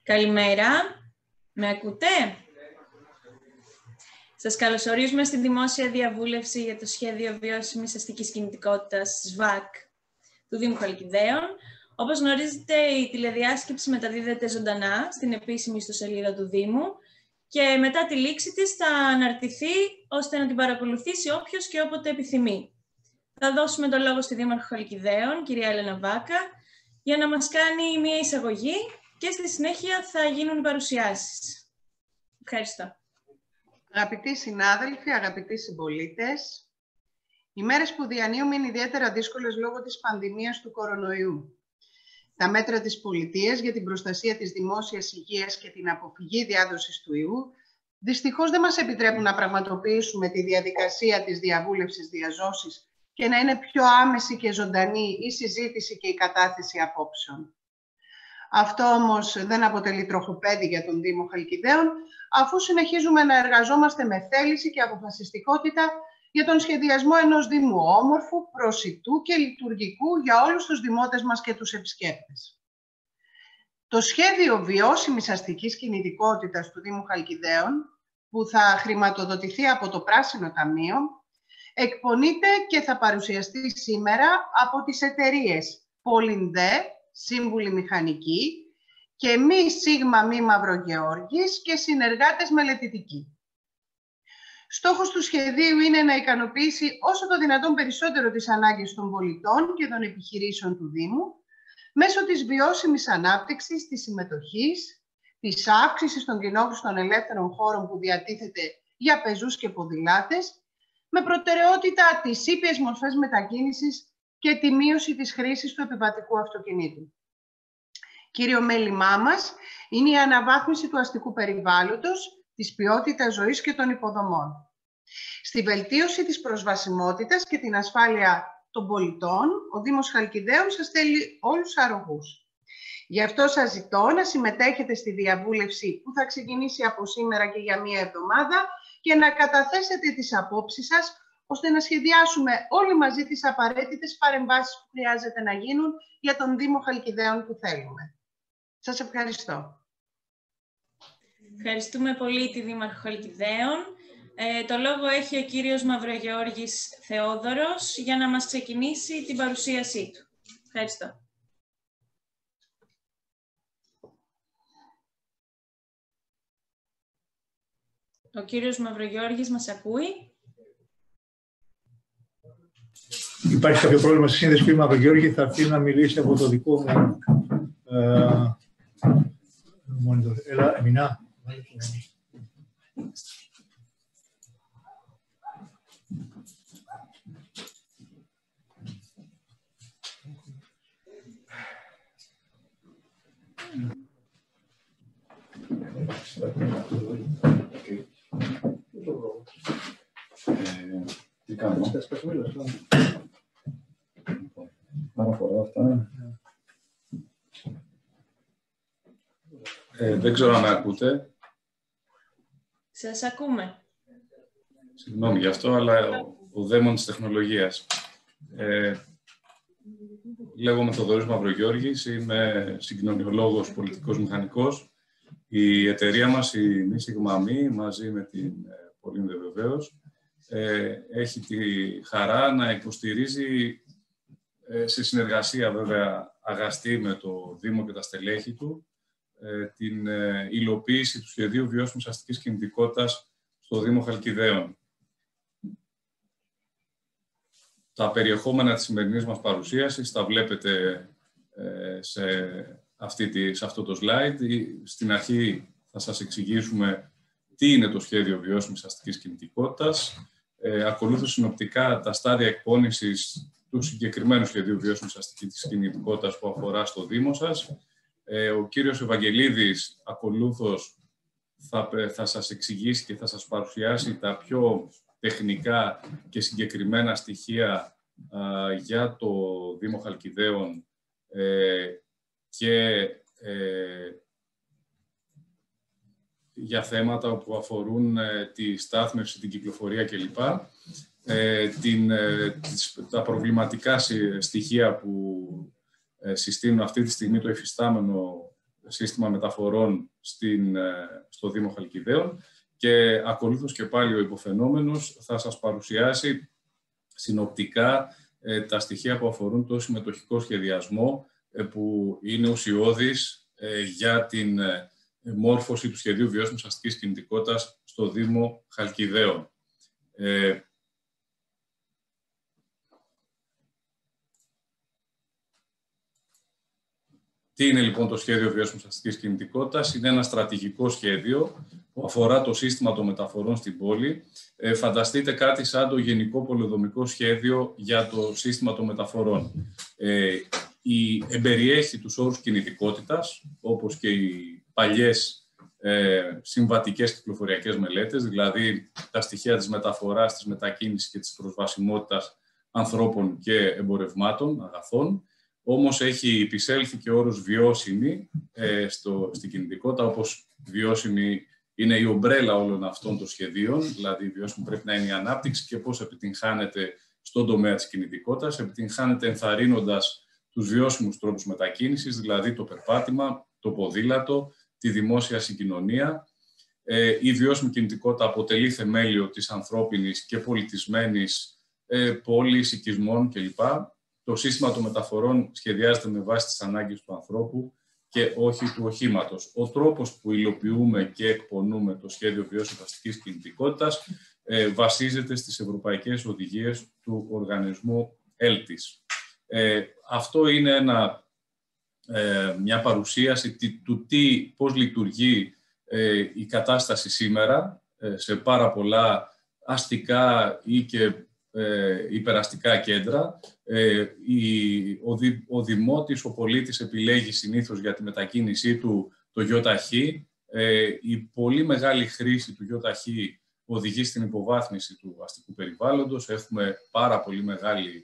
Καλημέρα. Με ακούτε? Σας καλωσορίζουμε στη δημόσια διαβούλευση για το Σχέδιο Βιώσιμης Αστικής Κινητικότητας ΣΒΑΚ του Δήμου Χαλκιδαίων. Όπως γνωρίζετε, η τηλεδιάσκεψη μεταδίδεται ζωντανά στην επίσημη ιστοσελίδα του Δήμου και μετά τη λήξη της θα αναρτηθεί ώστε να την παρακολουθήσει όποιος και όποτε επιθυμεί. Θα δώσουμε το λόγο στη Δήμαρχο Χαλκιδαίων, κυρία Έλενα Βάκα, για να μας κάνει μία εισαγωγή και στη συνέχεια θα γίνουν οι παρουσιάσεις. Ευχαριστώ. Αγαπητοί συνάδελφοι, αγαπητοί συμπολίτες, οι μέρες που διανύουμε είναι ιδιαίτερα δύσκολες λόγω της πανδημίας του κορονοϊού. Τα μέτρα της πολιτείας για την προστασία της δημόσιας υγείας και την αποφυγή διάδοσης του ιού δυστυχώς δεν μας επιτρέπουν να πραγματοποιήσουμε τη διαδικασία της διαβούλευσης διαζώσης και να είναι πιο άμεση και ζωντανή η συζήτηση και η κατάθεση απόψεων. Αυτό όμως δεν αποτελεί τροχοπέδι για τον Δήμο Χαλκιδαίων, αφού συνεχίζουμε να εργαζόμαστε με θέληση και αποφασιστικότητα για τον σχεδιασμό ενός Δήμου όμορφου, προσιτού και λειτουργικού για όλους τους δημότες μας και τους επισκέπτες. Το σχέδιο βιώσιμης αστικής κινητικότητας του Δήμου Χαλκιδαίων, που θα χρηματοδοτηθεί από το Πράσινο Ταμείο, εκπονείται και θα παρουσιαστεί σήμερα από τις εταιρείες Πολυνδέ, Σύμβουλοι Μηχανικοί και ΜΗ Μαυρογεώργης και συνεργάτες μελετητικοί. Στόχος του σχεδίου είναι να ικανοποιήσει όσο το δυνατόν περισσότερο τις ανάγκες των πολιτών και των επιχειρήσεων του Δήμου μέσω της βιώσιμης ανάπτυξης, της συμμετοχής, της αύξησης των κοινόχρηστων ελεύθερων χώρων που διατίθεται για πεζούς και ποδηλάτες, με προτεραιότητα τις ήπιες μορφές μετακίνησης και τη μείωση της χρήσης του επιβατικού αυτοκινήτου. Κύριο μέλημά μας είναι η αναβάθμιση του αστικού περιβάλλοντος, της ποιότητας ζωής και των υποδομών. Στη βελτίωση της προσβασιμότητας και την ασφάλεια των πολιτών, ο Δήμος Χαλκιδαίων σας θέλει όλους αρρωγούς. Γι' αυτό σας ζητώ να συμμετέχετε στη διαβούλευση που θα ξεκινήσει από σήμερα και για μία εβδομάδα και να καταθέσετε τις απόψεις σας, ώστε να σχεδιάσουμε όλοι μαζί τις απαραίτητες παρεμβάσεις που χρειάζεται να γίνουν για τον Δήμο Χαλκιδαίων που θέλουμε. Σας ευχαριστώ. Ευχαριστούμε πολύ τη Δήμαρχο Χαλκιδαίων. Το λόγο έχει ο κύριος Μαυρογεώργης Θεόδωρος για να μας ξεκινήσει την παρουσίασή του. Ευχαριστώ. Ο κύριος Μαυρογεώργης μας ακούει? Υπάρχει κάποιο πρόβλημα στη σύνδεση, κύριε Μαυρογεώργη, θα έρθει να μιλήσει από το δικό μου monitor. Έλα, Εμινά. Τι κάνω? Παραφορά αυτά. Δεν ξέρω αν με ακούτε. Σας ακούμε. Συγγνώμη γι' αυτό, αλλά ο δαίμον της τεχνολογίας. Λέγομαι Θοδωρής Μαυρογεώργης, είμαι συγκοινωνιολόγος, πολιτικός μηχανικός. Η εταιρεία μας, η ΜΗ, μαζί με την Πολυνδέ βεβαίως, έχει τη χαρά να υποστηρίζει σε συνεργασία βέβαια αγαστή με το Δήμο και τα στελέχη του την υλοποίηση του σχεδίου βιώσιμης αστικής κινητικότητας στο Δήμο Χαλκιδαίων. Τα περιεχόμενα της σημερινής μας παρουσίασης τα βλέπετε σε αυτό το slide. Στην αρχή θα σας εξηγήσουμε τι είναι το σχέδιο βιώσιμης αστικής κινητικότητας. Ακολούθως συνοπτικά τα στάδια εκπόνησης του συγκεκριμένου σχεδίου βιώσιμης αστικής κινητικότητας που αφορά στο Δήμο σας. Ο κύριος Ευαγγελίδης ακολούθως θα σας εξηγήσει και θα σας παρουσιάσει τα πιο τεχνικά και συγκεκριμένα στοιχεία για το Δήμο Χαλκιδαίων και για θέματα που αφορούν τη στάθμευση, την κυκλοφορία κλπ. Τα προβληματικά στοιχεία που συστήνουν αυτή τη στιγμή το υφιστάμενο σύστημα μεταφορών στο Δήμο Χαλκιδαίων και ακολούθως και πάλι ο υποφαινόμενος θα σας παρουσιάσει συνοπτικά τα στοιχεία που αφορούν το συμμετοχικό σχεδιασμό που είναι ουσιώδης για την μόρφωση του σχεδίου βιώσιμης αστικής κινητικότητας στο Δήμο Χαλκιδαίων. Τι είναι λοιπόν το σχέδιο βιώσιμης αστικής κινητικότητας? Είναι ένα στρατηγικό σχέδιο που αφορά το σύστημα των μεταφορών στην πόλη. Φανταστείτε κάτι σαν το γενικό πολεοδομικό σχέδιο για το σύστημα των μεταφορών. Εμπεριέχει τους όρους κινητικότητας, όπως και οι παλιές συμβατικές κυκλοφοριακές μελέτες, δηλαδή τα στοιχεία της μεταφοράς, της μετακίνησης και της προσβασιμότητας ανθρώπων και εμπορευμάτων, αγαθών. Όμως έχει επισέλθει και ο όρος βιώσιμη στην κινητικότητα, όπως βιώσιμη είναι η ομπρέλα όλων αυτών των σχεδίων, δηλαδή βιώσιμη πρέπει να είναι η ανάπτυξη και πώς επιτυγχάνεται στον τομέα της κινητικότητας. Επιτυγχάνεται ενθαρρύνοντας τους βιώσιμους τρόπους μετακίνησης, δηλαδή το περπάτημα, το ποδήλατο, τη δημόσια συγκοινωνία. Η βιώσιμη κινητικότητα αποτελεί θεμέλιο της ανθρώπινης και πολιτισμένης πόλης, οικισμών κλπ. Το σύστημα των μεταφορών σχεδιάζεται με βάση τις ανάγκες του ανθρώπου και όχι του οχήματος. Ο τρόπος που υλοποιούμε και εκπονούμε το σχέδιο βιώσιμης αστικής κινητικότητας βασίζεται στις ευρωπαϊκές οδηγίες του οργανισμού ELTIS. Αυτό είναι μια παρουσίαση του πώς λειτουργεί η κατάσταση σήμερα σε πάρα πολλά αστικά ή και υπεραστικά κέντρα. Ο δημότης, ο πολίτης επιλέγει συνήθως για τη μετακίνησή του το ΙΟΤΑΧΗ. Η πολύ μεγάλη χρήση του ΙΟΤΑΧΗ οδηγεί στην υποβάθμιση του αστικού περιβάλλοντος. Έχουμε πάρα πολύ μεγάλη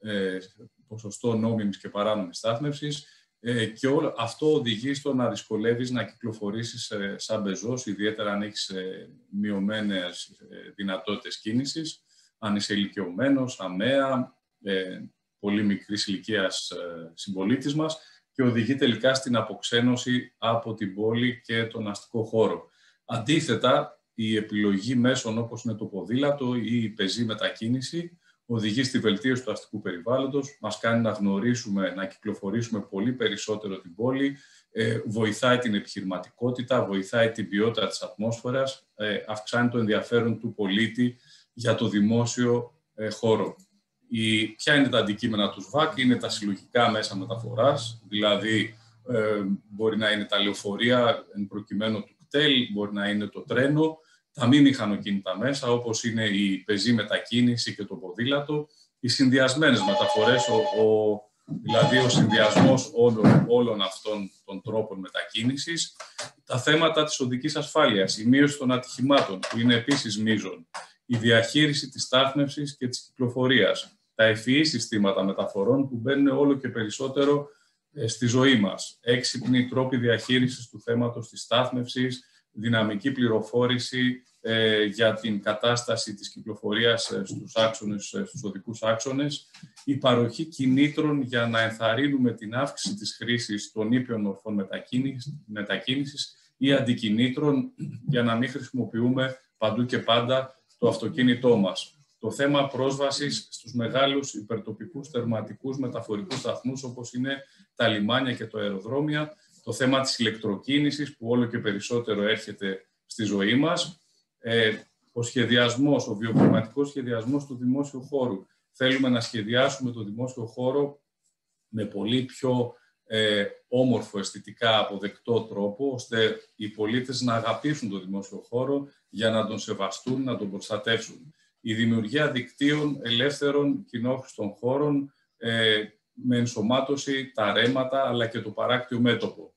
ποσοστό νόμιμης και παράνομης στάθμευσης και όλο αυτό οδηγεί στο να δυσκολεύεις να κυκλοφορήσεις σαν πεζός, ιδιαίτερα αν έχεις μειωμένες δυνατότητες κίνησης, αν είσαι ηλικιωμένος, αμαία, πολύ μικρής ηλικίας συμπολίτης μας και οδηγεί τελικά στην αποξένωση από την πόλη και τον αστικό χώρο. Αντίθετα, η επιλογή μέσων όπως είναι το ποδήλατο ή η πεζή μετακίνηση οδηγεί στη βελτίωση του αστικού περιβάλλοντος, μας κάνει να γνωρίσουμε, να κυκλοφορήσουμε πολύ περισσότερο την πόλη, βοηθάει την επιχειρηματικότητα, βοηθάει την ποιότητα της ατμόσφαιρας, αυξάνει το ενδιαφέρον του πολίτη για το δημόσιο χώρο. Ποια είναι τα αντικείμενα του ΣΒΑΚ? Είναι τα συλλογικά μέσα μεταφοράς, δηλαδή μπορεί να είναι τα λεωφορεία, εν προκειμένου του κτέλ, μπορεί να είναι το τρένο, τα μη μηχανοκίνητα μέσα, όπως είναι η πεζή μετακίνηση και το ποδήλατο, οι συνδυασμένες μεταφορές, δηλαδή ο συνδυασμός όλων αυτών των τρόπων μετακίνησης, τα θέματα της οδικής ασφάλειας, η μείωση των ατυχημάτων, που είναι επίσης μείζον, η διαχείριση της στάθμευσης και της κυκλοφορίας, τα ευφυή συστήματα μεταφορών που μπαίνουν όλο και περισσότερο στη ζωή μας, έξυπνοι τρόποι διαχείρισης του θέματος της στάθμευσης, δυναμική πληροφόρηση για την κατάσταση της κυκλοφορίας στους οδικούς άξονες, η παροχή κινήτρων για να ενθαρρύνουμε την αύξηση της χρήσης των ήπιων μορφών μετακίνησης ή αντικινήτρων για να μην χρησιμοποιούμε παντού και πάντα το αυτοκίνητό μας. Το θέμα πρόσβασης στους μεγάλους υπερτοπικούς τερματικούς μεταφορικούς σταθμούς όπως είναι τα λιμάνια και τα αεροδρόμια, το θέμα της ηλεκτροκίνησης που όλο και περισσότερο έρχεται στη ζωή μας, ο σχεδιασμός, ο βιοκλιματικός σχεδιασμός του δημόσιου χώρου. Θέλουμε να σχεδιάσουμε το δημόσιο χώρο με πολύ πιο όμορφο, αισθητικά αποδεκτό τρόπο, ώστε οι πολίτες να αγαπήσουν το δημόσιο χώρο για να τον σεβαστούν, να τον προστατεύσουν. Η δημιουργία δικτύων ελεύθερων κοινόχρηστων χώρων με ενσωμάτωση, τα ρέματα αλλά και το παράκτιο μέτωπο.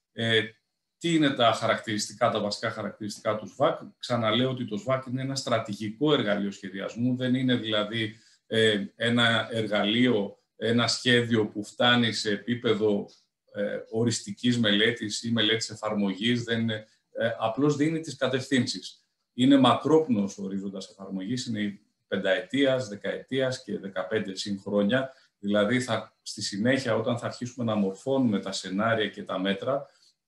Τι είναι τα χαρακτηριστικά, τα βασικά χαρακτηριστικά του ΣΒΑΚ? Ξαναλέω ότι το ΣΒΑΚ είναι ένα στρατηγικό εργαλείο σχεδιασμού, δεν είναι δηλαδή ένα εργαλείο, ένα σχέδιο που φτάνει σε επίπεδο οριστικής μελέτης ή μελέτης εφαρμογής, απλώς δίνει τις κατευθύνσεις. Είναι μακρόπνοος ο ορίζοντας εφαρμογής, είναι πενταετίας, δεκαετίας και 15 συν χρόνια. Δηλαδή, στη συνέχεια, όταν θα αρχίσουμε να μορφώνουμε τα σενάρια και τα μέτρα,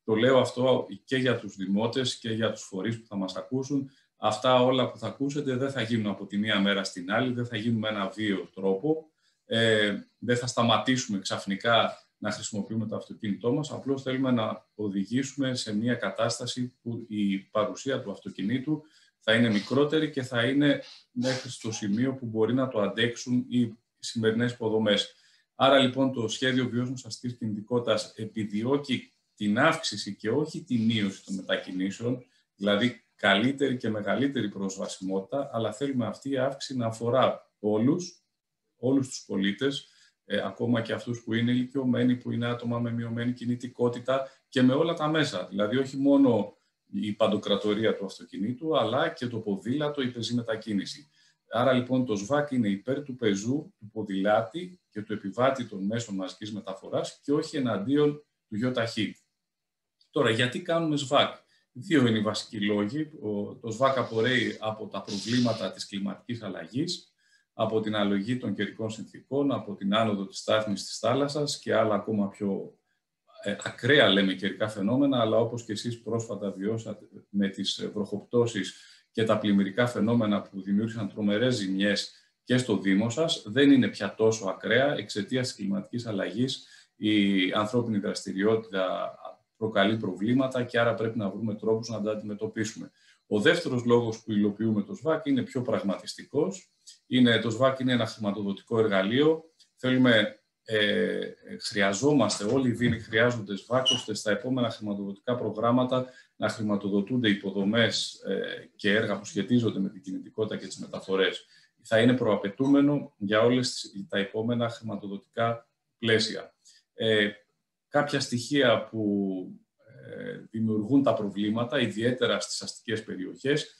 Το λέω αυτό και για τους δημότες και για τους φορείς που θα μας ακούσουν. Αυτά όλα που θα ακούσετε δεν θα γίνουν από τη μία μέρα στην άλλη, δεν θα γίνουν με ένα βίαιο τρόπο. Δεν θα σταματήσουμε ξαφνικά να χρησιμοποιούμε το αυτοκίνητό μας. Απλώς θέλουμε να οδηγήσουμε σε μια κατάσταση που η παρουσία του αυτοκινήτου θα είναι μικρότερη και θα είναι μέχρι στο σημείο που μπορεί να το αντέξουν οι σημερινές υποδομές. Άρα λοιπόν το σχέδιο βιώσιμης αστικής κινητικότητας επιδιώκει την αύξηση και όχι τη μείωση των μετακινήσεων, δηλαδή καλύτερη και μεγαλύτερη προσβασιμότητα, αλλά θέλουμε αυτή η αύξηση να αφορά όλους τους πολίτες, ακόμα και αυτούς που είναι ηλικιωμένοι, που είναι άτομα με μειωμένη κινητικότητα και με όλα τα μέσα. Δηλαδή όχι μόνο η παντοκρατορία του αυτοκινήτου, αλλά και το ποδήλατο, η πεζή μετακίνηση. Άρα λοιπόν το ΣΒΑΚ είναι υπέρ του πεζού, του ποδηλάτη και του επιβάτη των μέσων μαζικής μεταφοράς και όχι εναντίον του ΙΟΤΑΧΗ. Τώρα, γιατί κάνουμε ΣΒΑΚ? Δύο είναι οι βασικοί λόγοι. Το ΣΒΑΚ απορρέει από τα προβλήματα της κλιματικής αλλαγής, από την αλλογή των καιρικών συνθηκών, από την άνοδο της στάθμης της θάλασσας και άλλα ακόμα πιο ακραία λέμε καιρικά φαινόμενα, αλλά όπως και εσείς πρόσφατα βιώσατε με τις βροχοπτώσεις και τα πλημμυρικά φαινόμενα που δημιούργησαν τρομερές ζημιές και στο Δήμο σας, δεν είναι πια τόσο ακραία. Εξαιτίας της κλιματικής αλλαγής η ανθρώπινη δραστηριότητα προκαλεί προβλήματα και άρα πρέπει να βρούμε τρόπους να τα αντιμετωπίσουμε. Ο δεύτερος λόγος που υλοποιούμε το ΣΒΑΚ είναι πιο πραγματιστικός. Το ΣΒΑΚ είναι ένα χρηματοδοτικό εργαλείο. Χρειαζόμαστε, όλοι οι Δήμοι χρειάζονται ΣΒΑΚ, ώστε στα επόμενα χρηματοδοτικά προγράμματα να χρηματοδοτούνται υποδομές και έργα που σχετίζονται με την κινητικότητα και τις μεταφορές. Θα είναι προαπαιτούμενο για όλες τα επόμενα χρηματοδοτικά πλαίσια. Κάποια στοιχεία που δημιουργούν τα προβλήματα, ιδιαίτερα στις αστικές περιοχές.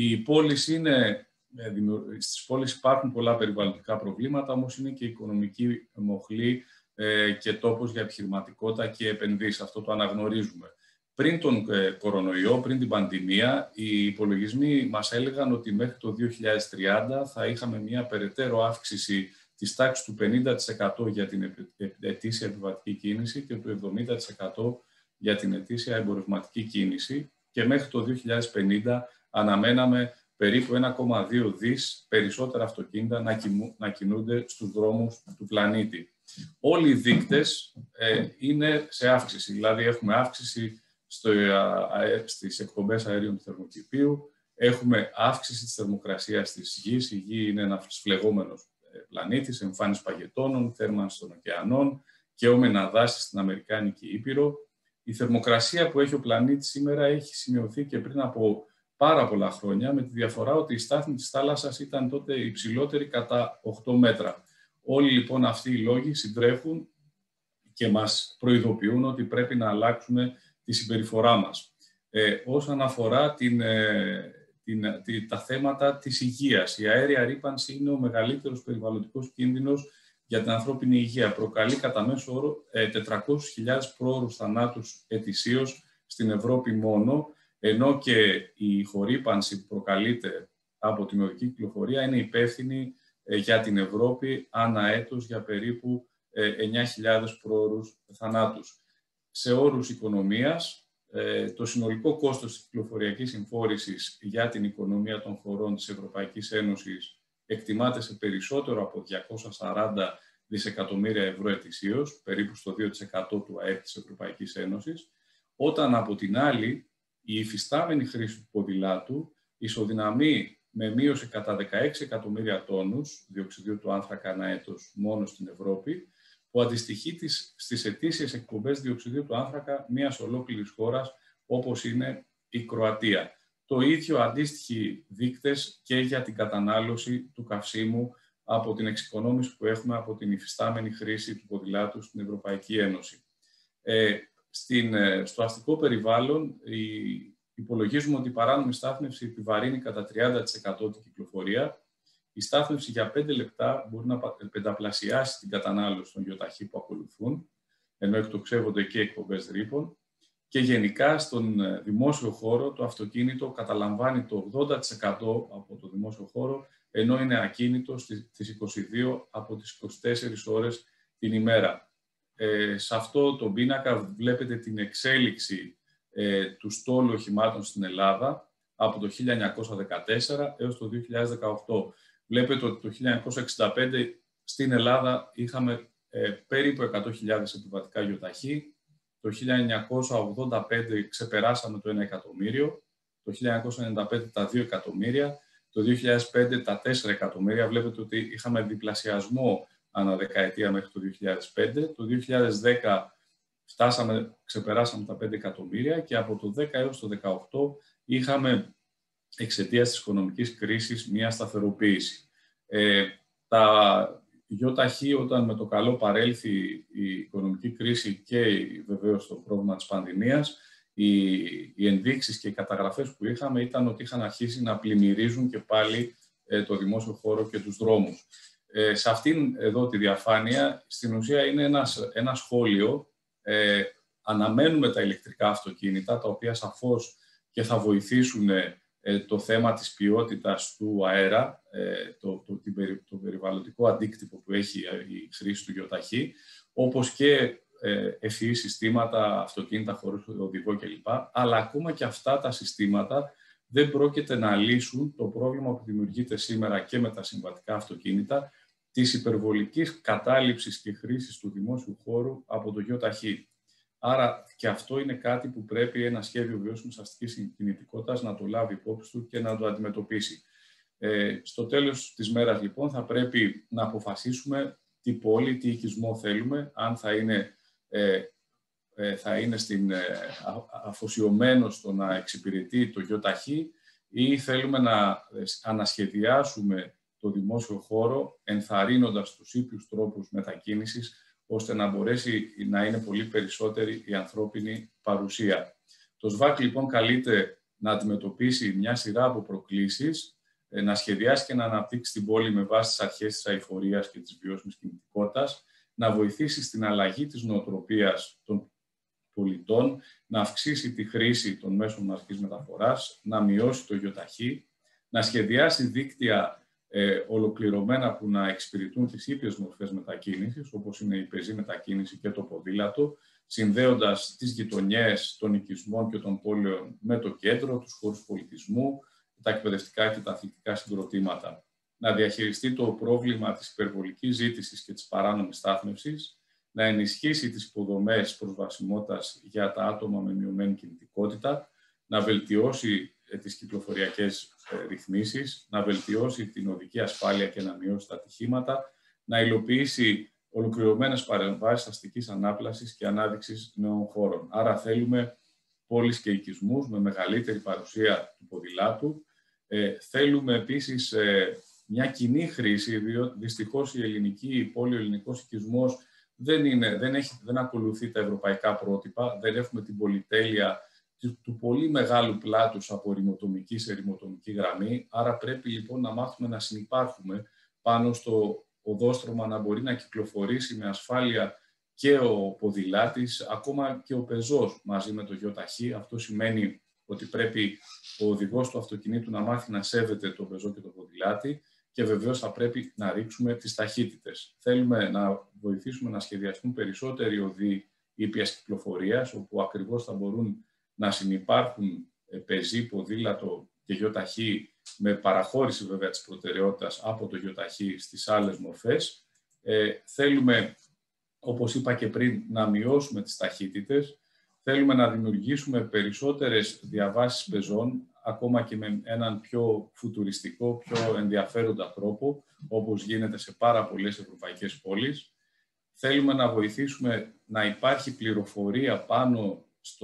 Στις πόλεις υπάρχουν πολλά περιβαλλοντικά προβλήματα, όμως είναι και οικονομική μοχλή και τόπος για επιχειρηματικότητα και επενδύσεις. Αυτό το αναγνωρίζουμε. Πριν τον κορονοϊό, πριν την πανδημία, οι υπολογισμοί μας έλεγαν ότι μέχρι το 2030 θα είχαμε μια περαιτέρω αύξηση της τάξης του 50% για την ετήσια επιβατική κίνηση και του 70% για την ετήσια εμπορευματική κίνηση και μέχρι το 2050 αναμέναμε περίπου 1,2 δις περισσότερα αυτοκίνητα να κινούνται στους δρόμους του πλανήτη. Όλοι οι δείκτες είναι σε αύξηση, δηλαδή έχουμε αύξηση στις εκπομπές αερίων του θερμοκηπίου, έχουμε αύξηση της θερμοκρασίας της γης. Η γη είναι ένας φλεγόμενος πλανήτης, εμφάνιση παγετώνων, θέρμανση των ωκεανών και όμενα δάση στην Αμερικάνικη Ήπειρο. Η θερμοκρασία που έχει ο πλανήτης σήμερα έχει σημειωθεί και πριν από πάρα πολλά χρόνια, με τη διαφορά ότι η στάθμη της θάλασσας ήταν τότε υψηλότερη κατά 8 μέτρα. Όλοι λοιπόν αυτοί οι λόγοι συντρέχουν και μας προειδοποιούν ότι πρέπει να αλλάξουμε τη συμπεριφορά μας. Όσον αφορά τα θέματα της υγείας, η αέρια ρύπανση είναι ο μεγαλύτερος περιβαλλοντικός κίνδυνος για την ανθρώπινη υγεία. Προκαλεί κατά μέσο όρο 400.000 πρόωρους θανάτους ετησίως στην Ευρώπη μόνο, ενώ και η χορύπανση που προκαλείται από την οδική κυκλοφορία είναι υπεύθυνη για την Ευρώπη ανά έτος για περίπου 9.000 πρόωρους θανάτους. Σε όρους οικονομίας, το συνολικό κόστος της κυκλοφοριακής συμφόρησης για την οικονομία των χωρών της Ευρωπαϊκής Ένωσης εκτιμάται σε περισσότερο από 240 δισεκατομμύρια ευρώ ετησίως, περίπου στο 2% του ΑΕΠ της Ευρωπαϊκής Ένωσης, όταν από την άλλη η υφιστάμενη χρήση του ποδηλάτου ισοδυναμεί με μείωση κατά 16 εκατομμύρια τόνους διοξιδίου του άνθρακα ανά έτος μόνο στην Ευρώπη, που αντιστοιχεί στις ετήσιες εκπομπές διοξιδίου του άνθρακα μιας ολόκληρης χώρας όπως είναι η Κροατία. Το ίδιο αντίστοιχοι δείκτες και για την κατανάλωση του καυσίμου από την εξοικονόμηση που έχουμε από την υφιστάμενη χρήση του ποδηλάτου στην Ευρωπαϊκή Ένωση. Στο αστικό περιβάλλον υπολογίζουμε ότι η παράνομη στάθμευση επιβαρύνει κατά 30% την κυκλοφορία. Η στάθμευση για 5 λεπτά μπορεί να πενταπλασιάσει την κατανάλωση των ΙΟΤΑΧΗ που ακολουθούν, ενώ εκτοξεύονται και εκπομπές ρήπων. Και γενικά στον δημόσιο χώρο το αυτοκίνητο καταλαμβάνει το 80% από το δημόσιο χώρο, ενώ είναι ακίνητο στις 22 από τις 24 ώρες την ημέρα. Σε αυτό το πίνακα βλέπετε την εξέλιξη του στόλου οχημάτων στην Ελλάδα από το 1914 έως το 2018. Βλέπετε ότι το 1965 στην Ελλάδα είχαμε περίπου 100.000 επιβατικά γιοταχή. Το 1985 ξεπεράσαμε το 1 εκατομμύριο. Το 1995 τα 2 εκατομμύρια. Το 2005 τα 4 εκατομμύρια. Βλέπετε ότι είχαμε διπλασιασμό ανά δεκαετία μέχρι το 2005. Το 2010 ξεπεράσαμε τα 5 εκατομμύρια και από το 10 έως το 2018 είχαμε εξαιτίας της οικονομικής κρίσης μια σταθεροποίηση. Τα γιοταχή, όταν με το καλό παρέλθει η οικονομική κρίση και βεβαίως το πρόβλημα της πανδημίας, οι ενδείξεις και οι καταγραφές που είχαμε ήταν ότι είχαν αρχίσει να πλημμυρίζουν και πάλι το δημόσιο χώρο και τους δρόμους. Σε αυτήν εδώ τη διαφάνεια, στην ουσία είναι ένα σχόλιο. Αναμένουμε τα ηλεκτρικά αυτοκίνητα, τα οποία σαφώς και θα βοηθήσουν το θέμα της ποιότητας του αέρα, το περιβαλλοντικό αντίκτυπο που έχει η χρήση του γιοταχή, όπως και ευφυή συστήματα, αυτοκίνητα χωρίς οδηγό κλπ. Αλλά ακόμα και αυτά τα συστήματα δεν πρόκειται να λύσουν το πρόβλημα που δημιουργείται σήμερα και με τα συμβατικά αυτοκίνητα, της υπερβολικής κατάληψης και χρήσης του δημόσιου χώρου από το γιοταχή. Άρα και αυτό είναι κάτι που πρέπει ένα σχέδιο βιώσιμης αστικής κινητικότητας να το λάβει υπόψη του και να το αντιμετωπίσει. Στο τέλος της μέρας, λοιπόν, θα πρέπει να αποφασίσουμε τι πόλη, τι οικισμό θέλουμε, αν θα είναι αφοσιωμένο στο να εξυπηρετεί το γιοταχή ή θέλουμε να ανασχεδιάσουμε το δημόσιο χώρο ενθαρρύνοντας τους ήπιους τρόπους μετακίνησης, ώστε να μπορέσει να είναι πολύ περισσότερη η ανθρώπινη παρουσία. Το ΣΒΑΚ, λοιπόν, καλείται να αντιμετωπίσει μια σειρά από προκλήσεις, να σχεδιάσει και να αναπτύξει την πόλη με βάση τις αρχές της αειφορίας και της βιώσιμης κινητικότητας, να βοηθήσει στην αλλαγή της νοοτροπίας των πολιτών, να αυξήσει τη χρήση των μέσων μαζικής μεταφοράς, να μειώσει το γιοταχή, να σχεδιάσει δίκτυα ολοκληρωμένα που να εξυπηρετούν τις ήπιες μορφές μετακίνησης, όπως είναι η πεζή μετακίνηση και το ποδήλατο, συνδέοντας τις γειτονιές των οικισμών και των πόλεων με το κέντρο, τους χώρους πολιτισμού, τα εκπαιδευτικά και τα αθλητικά συγκροτήματα. Να διαχειριστεί το πρόβλημα της υπερβολικής ζήτησης και της παράνομης στάθμευσης, να ενισχύσει τις υποδομές προσβασιμότητας για τα άτομα με μειωμένη κινητικότητα, να βελτιώσει τις κυκλοφοριακές ρυθμίσεις, να βελτιώσει την οδική ασφάλεια και να μειώσει τα ατυχήματα, να υλοποιήσει ολοκληρωμένες παρεμβάσεις αστικής ανάπλασης και ανάδειξης νέων χώρων. Άρα θέλουμε πόλεις και οικισμούς με μεγαλύτερη παρουσία του ποδηλάτου. Θέλουμε επίσης μια κοινή χρήση, διότι δυστυχώς η ελληνική πόλη, ο ελληνικός οικισμός δεν ακολουθεί τα ευρωπαϊκά πρότυπα, δεν έχουμε την πολυτέλεια του πολύ μεγάλου πλάτους από ερημοτομική σε ερημοτομική γραμμή. Άρα πρέπει, λοιπόν, να μάθουμε να συνυπάρχουμε πάνω στο οδόστρωμα, να μπορεί να κυκλοφορήσει με ασφάλεια και ο ποδηλάτης, ακόμα και ο πεζός μαζί με το γιοταχή. Αυτό σημαίνει ότι πρέπει ο οδηγός του αυτοκινήτου να μάθει να σέβεται το πεζό και το ποδηλάτη και βεβαίως θα πρέπει να ρίξουμε τις ταχύτητες. Θέλουμε να βοηθήσουμε να σχεδιαστούν περισσότεροι οδοί ήπιας κυκλοφορίας, όπου ακριβώς θα μπορούν να συνυπάρχουν πεζή, ποδήλατο και γιοταχή, με παραχώρηση βέβαια της προτεραιότητας από το γιοταχή στις άλλες μορφές. Θέλουμε, όπως είπα και πριν, να μειώσουμε τις ταχύτητες. Θέλουμε να δημιουργήσουμε περισσότερες διαβάσεις πεζών, ακόμα και με έναν πιο φουτουριστικό, πιο ενδιαφέροντα τρόπο, όπως γίνεται σε πάρα πολλές ευρωπαϊκές πόλεις. Θέλουμε να βοηθήσουμε να υπάρχει πληροφορία πάνω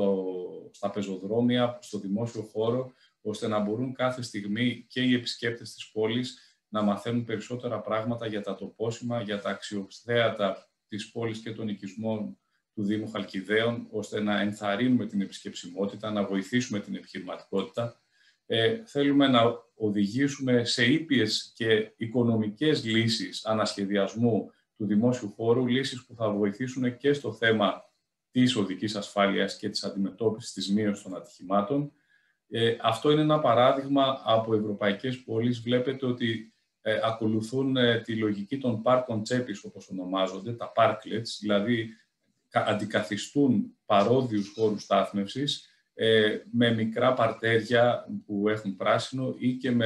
στα πεζοδρόμια, στο δημόσιο χώρο, ώστε να μπορούν κάθε στιγμή και οι επισκέπτες της πόλης να μαθαίνουν περισσότερα πράγματα για τα τοπόσιμα, για τα αξιοθέατα της πόλης και των οικισμών του Δήμου Χαλκιδαίων, ώστε να ενθαρρύνουμε την επισκεψιμότητα, να βοηθήσουμε την επιχειρηματικότητα. Θέλουμε να οδηγήσουμε σε ήπιες και οικονομικές λύσεις ανασχεδιασμού του δημόσιου χώρου, λύσεις που θα βοηθήσουν και στο θέμα της οδικής ασφάλειας και της αντιμετώπισης της μείωσης των ατυχημάτων. Αυτό είναι ένα παράδειγμα από ευρωπαϊκές πόλεις. Βλέπετε ότι ακολουθούν τη λογική των πάρκων τσέπης, όπως ονομάζονται, τα parklets, δηλαδή αντικαθιστούν παρόδιους χώρους στάθμευσης με μικρά παρτέρια που έχουν πράσινο ή και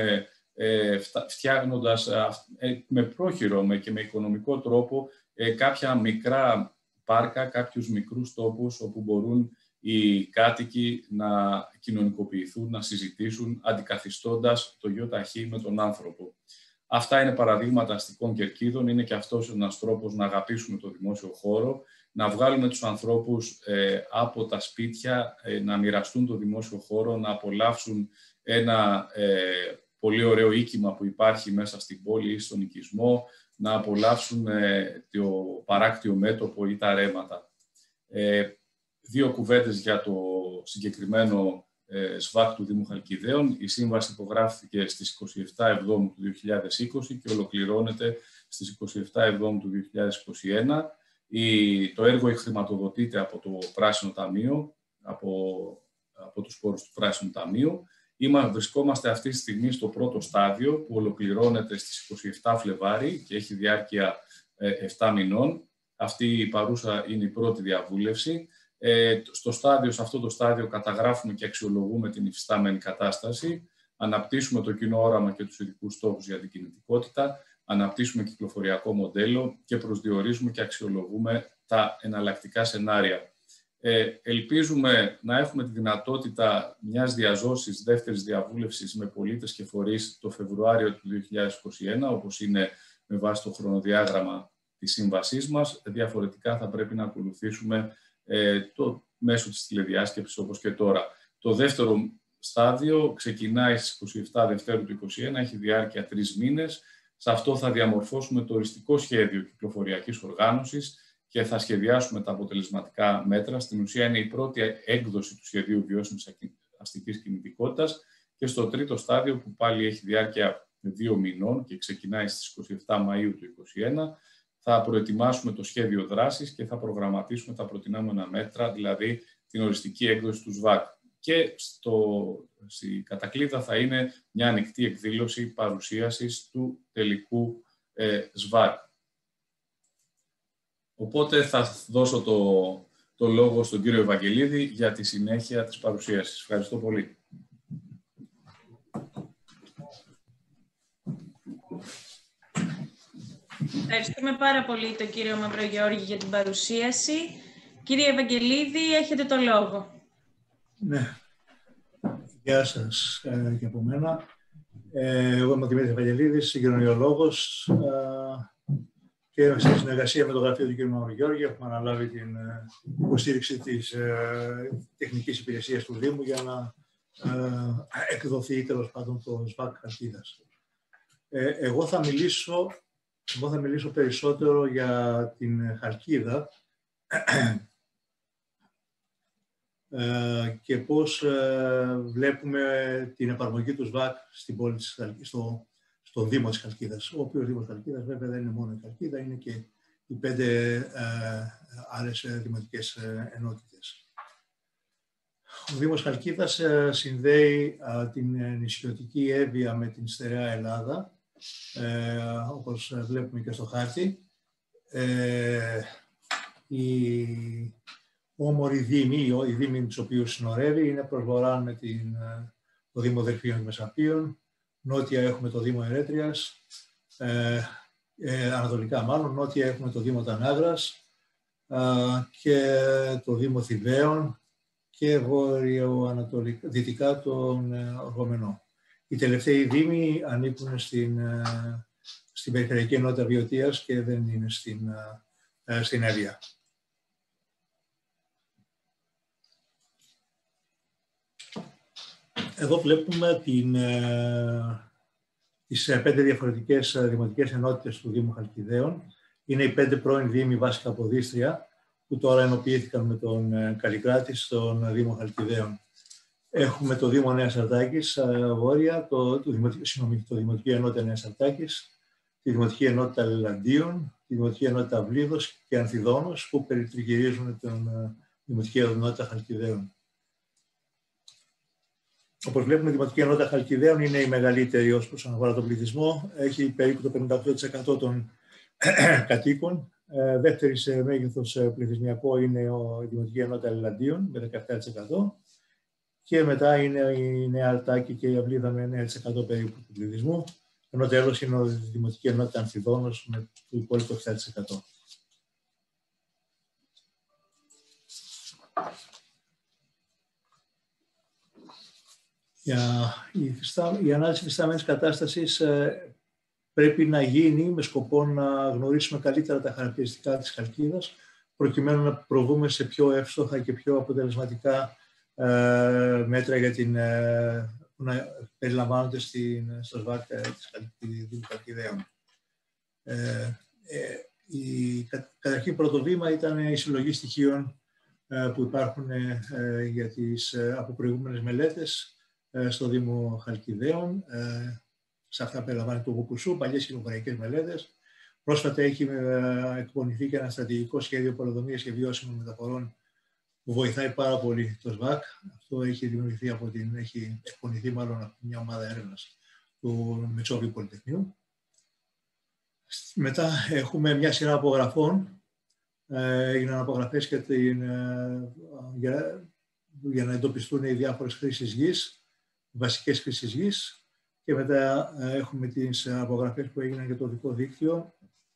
φτιάχνοντας με πρόχειρο και με οικονομικό τρόπο κάποια μικρά πάρκα, κάποιους μικρούς τόπους όπου μπορούν οι κάτοικοι να κοινωνικοποιηθούν, να συζητήσουν, αντικαθιστώντας το ΙΟΤΑΧ με τον άνθρωπο. Αυτά είναι παραδείγματα αστικών κερκίδων. Είναι και αυτός ένας τρόπος να αγαπήσουμε το δημόσιο χώρο, να βγάλουμε τους ανθρώπους από τα σπίτια, να μοιραστούν το δημόσιο χώρο, να απολαύσουν ένα πολύ ωραίο οίκημα που υπάρχει μέσα στην πόλη ή στον οικισμό, να απολαύσουν το παράκτιο μέτωπο ή τα ρέματα. Δύο κουβέντες για το συγκεκριμένο ΣΒΑΚ του Δήμου Χαλκιδαίων. Η σύμβαση υπογράφηκε στις 27 Εβδόμου του 2020 και ολοκληρώνεται στις 27 Εβδόμου του 2021. Το έργο χρηματοδοτείται από το Πράσινο Ταμείο, από τους πόρους του Πράσινου Ταμείου. Βρισκόμαστε αυτή τη στιγμή στο πρώτο στάδιο που ολοκληρώνεται στις 27 Φλεβάρι και έχει διάρκεια 7 μηνών. Αυτή η παρούσα είναι η πρώτη διαβούλευση. Σε αυτό το στάδιο καταγράφουμε και αξιολογούμε την υφιστάμενη κατάσταση, αναπτύσσουμε το κοινό όραμα και τους ειδικούς στόχους για την κινητικότητα, αναπτύσσουμε κυκλοφοριακό μοντέλο και προσδιορίζουμε και αξιολογούμε τα εναλλακτικά σενάρια. Ελπίζουμε να έχουμε τη δυνατότητα μιας διαζώσης δεύτερης διαβούλευσης με πολίτες και φορείς το Φεβρουάριο του 2021, όπως είναι με βάση το χρονοδιάγραμμα της σύμβασής μας. Διαφορετικά θα πρέπει να ακολουθήσουμε το μέσο της τηλεδιάσκεψης όπως και τώρα. Το δεύτερο στάδιο ξεκινάει στις 27 Δευτέρου του 2021, έχει διάρκεια 3 μήνες. Σε αυτό θα διαμορφώσουμε το οριστικό σχέδιο κυκλοφοριακής οργάνωσης και θα σχεδιάσουμε τα αποτελεσματικά μέτρα. Στην ουσία είναι η πρώτη έκδοση του σχεδίου βιώσιμης αστικής κινητικότητας και στο τρίτο στάδιο που πάλι έχει διάρκεια 2 μηνών και ξεκινάει στις 27 Μαΐου του 2021, θα προετοιμάσουμε το σχέδιο δράσης και θα προγραμματίσουμε τα προτινόμενα μέτρα, δηλαδή την οριστική έκδοση του ΣΒΑΚ. Και στη κατακλείδα θα είναι μια ανοιχτή εκδήλωση παρουσίασης του τελικού ΣΒΑΚ. Οπότε θα δώσω το λόγο στον κύριο Ευαγγελίδη για τη συνέχεια της παρουσίασης. Ευχαριστώ πολύ. Ευχαριστούμε πάρα πολύ τον κύριο Μαυρογεώργη για την παρουσίαση. Κύριε Ευαγγελίδη, έχετε το λόγο. Ναι. Γεια σας και από μένα. Εγώ είμαι ο Δημήτρης Ευαγγελίδης, κοινωνιολόγος και σε συνεργασία με το γραφείο του κ. Μαυρογεώργη έχουμε αναλάβει την υποστήριξη της τεχνικής υπηρεσίας του Δήμου για να εκδοθεί τέλος πάντων το ΣΒΑΚ Χαλκίδας. Εγώ θα μιλήσω περισσότερο για την Χαλκίδα και πώς βλέπουμε την εφαρμογή του ΣΒΑΚ στην πόλη της στον Δήμο της Χαλκίδας. Ο οποίος Δήμος Χαλκίδας βέβαια δεν είναι μόνο η Χαλκίδα, είναι και οι 5 άλλες δημοτικές ενότητες. Ο Δήμος Χαλκίδας συνδέει την νησιωτική Εύβοια με την στερεά Ελλάδα, όπως βλέπουμε και στο χάρτη. Οι όμοροι δήμοι, οι δήμοι τους οποίους συνορεύει, είναι προς βορρά με το Δήμο Δελφίων και Μεσαπίων, νότια έχουμε το Δήμο Ερέτριας, ανατολικά μάλλον, νότια έχουμε το Δήμο Τανάγρας και το Δήμο Θηβαίων και βορειοανατολικά τον Οργομενό. Οι τελευταίοι δήμοι ανήκουν στην περιφερειακή ενότητα Βιωτίας και δεν είναι στην Εύβοια. Εδώ βλέπουμε τις 5 διαφορετικές δημοτικές ενότητες του Δήμου Χαλκιδαίων. Είναι οι 5 πρώην δήμοι βάσει Καποδίστρια, που τώρα ενοποιήθηκαν με τον Καλλικράτη στον Δήμο Χαλκιδαίων. Έχουμε το Δήμο Νέας Αρτάκης, βόρεια, το Δημοτική Ενότητα Νέας Αρτάκης, τη Δημοτική Ενότητα Λελαντίων, τη Δημοτική Ενότητα Βλίδος και Ανθιδόνος, που περιτριγυρίζουν την Δημοτική Ενότητα Χαλκιδαίων. Όπως βλέπουμε, η Δημοτική Ενότητα Χαλκιδαίων είναι η μεγαλύτερη ως προς αναφορά τον πληθυσμό. Έχει περίπου το 58% των κατοίκων. Δεύτερη σε μέγεθος πληθυσμιακό είναι η Δημοτική Ενότητα Λελαντίων με 17%. Και μετά είναι η Νέα Αρτάκη και η Αυλίδα με 9% περίπου του πληθυσμού. Ενώ τέλος είναι η Δημοτική Ενότητα Αμφιδόνος με το υπόλοιπο 7%. Η ανάλυση υφιστάμενης κατάστασης πρέπει να γίνει με σκοπό να γνωρίσουμε καλύτερα τα χαρακτηριστικά της Χαλκίδας, προκειμένου να προβούμε σε πιο εύστοχα και πιο αποτελεσματικά μέτρα για που να περιλαμβάνονται στο ΣΒΑΚ της Δήμου Χαλκιδαίων. Καταρχήν πρώτο βήμα ήταν η συλλογή στοιχείων που υπάρχουν από προηγούμενες μελέτες στο Δήμο Χαλκιδαίων. Σε αυτά περιλαμβάνει το ΒΟΚΟΥΣΟΥ, παλιές κυκλοφοριακές μελέτες. Πρόσφατα έχει εκπονηθεί και ένα στρατηγικό σχέδιο πολεοδομίας και βιώσιμων μεταφορών που βοηθάει πάρα πολύ το ΣΒΑΚ. Αυτό έχει εκπονηθεί μάλλον από μια ομάδα έρευνας του Μετσόβιου Πολυτεχνείου. Μετά έχουμε μια σειρά απογραφών. Έγιναν απογραφές για να εντοπιστούν οι διάφορες χρήσεις γης, βασικές χρήσεις γης. Και μετά έχουμε τις απογραφές που έγιναν για το οδικό δίκτυο.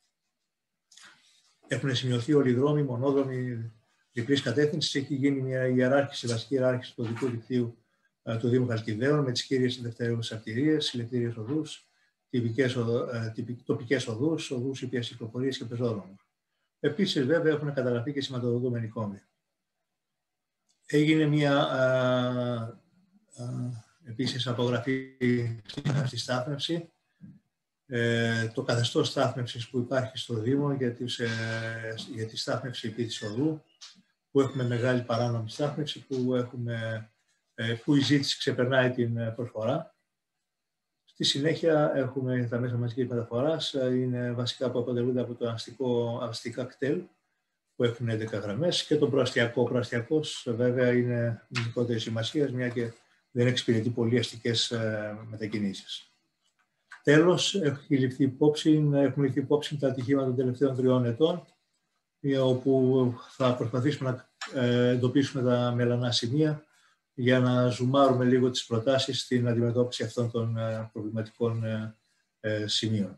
Έχουν σημειωθεί όλοι οι δρόμοι, μονόδρομοι διπλής κατεύθυνσης. Έχει γίνει μια βασική ιεράρχηση του οδικού δικτύου του Δήμου Χαλκιδαίων με τις κύριες δευτερεύουσες αρτηρίες, συλλεκτήριες οδούς, τοπικές οδούς, οδούς ήπιας κυκλοφορίας και πεζόδρομους. Επίσης, βέβαια, έχουν καταγραφεί και σηματοδοτούμενοι κόμβοι. Έγινε μια επίσης απογραφή στη στάθμευση. Το καθεστώς στάθμευσης που υπάρχει στο Δήμο για τη στάθμευση επί της οδού, που έχουμε μεγάλη παράνομη στάθμευση, που η ζήτηση ξεπερνάει την προσφορά. Στη συνέχεια έχουμε τα μέσα μαζικής μεταφοράς, είναι βασικά που αποτελούνται από το αστικά κτέλ, που έχουν 11 γραμμές, και το προαστιακό. Ο προαστιακός βέβαια είναι μικρότερη σημασία, μια και δεν εξυπηρετεί πολύ αστικές μετακινήσεις. Τέλος, έχουν ληφθεί υπόψη τα ατυχήματα των τελευταίων 3 ετών, όπου θα προσπαθήσουμε να εντοπίσουμε τα μελανά σημεία για να ζουμάρουμε λίγο τις προτάσεις στην αντιμετώπιση αυτών των προβληματικών σημείων.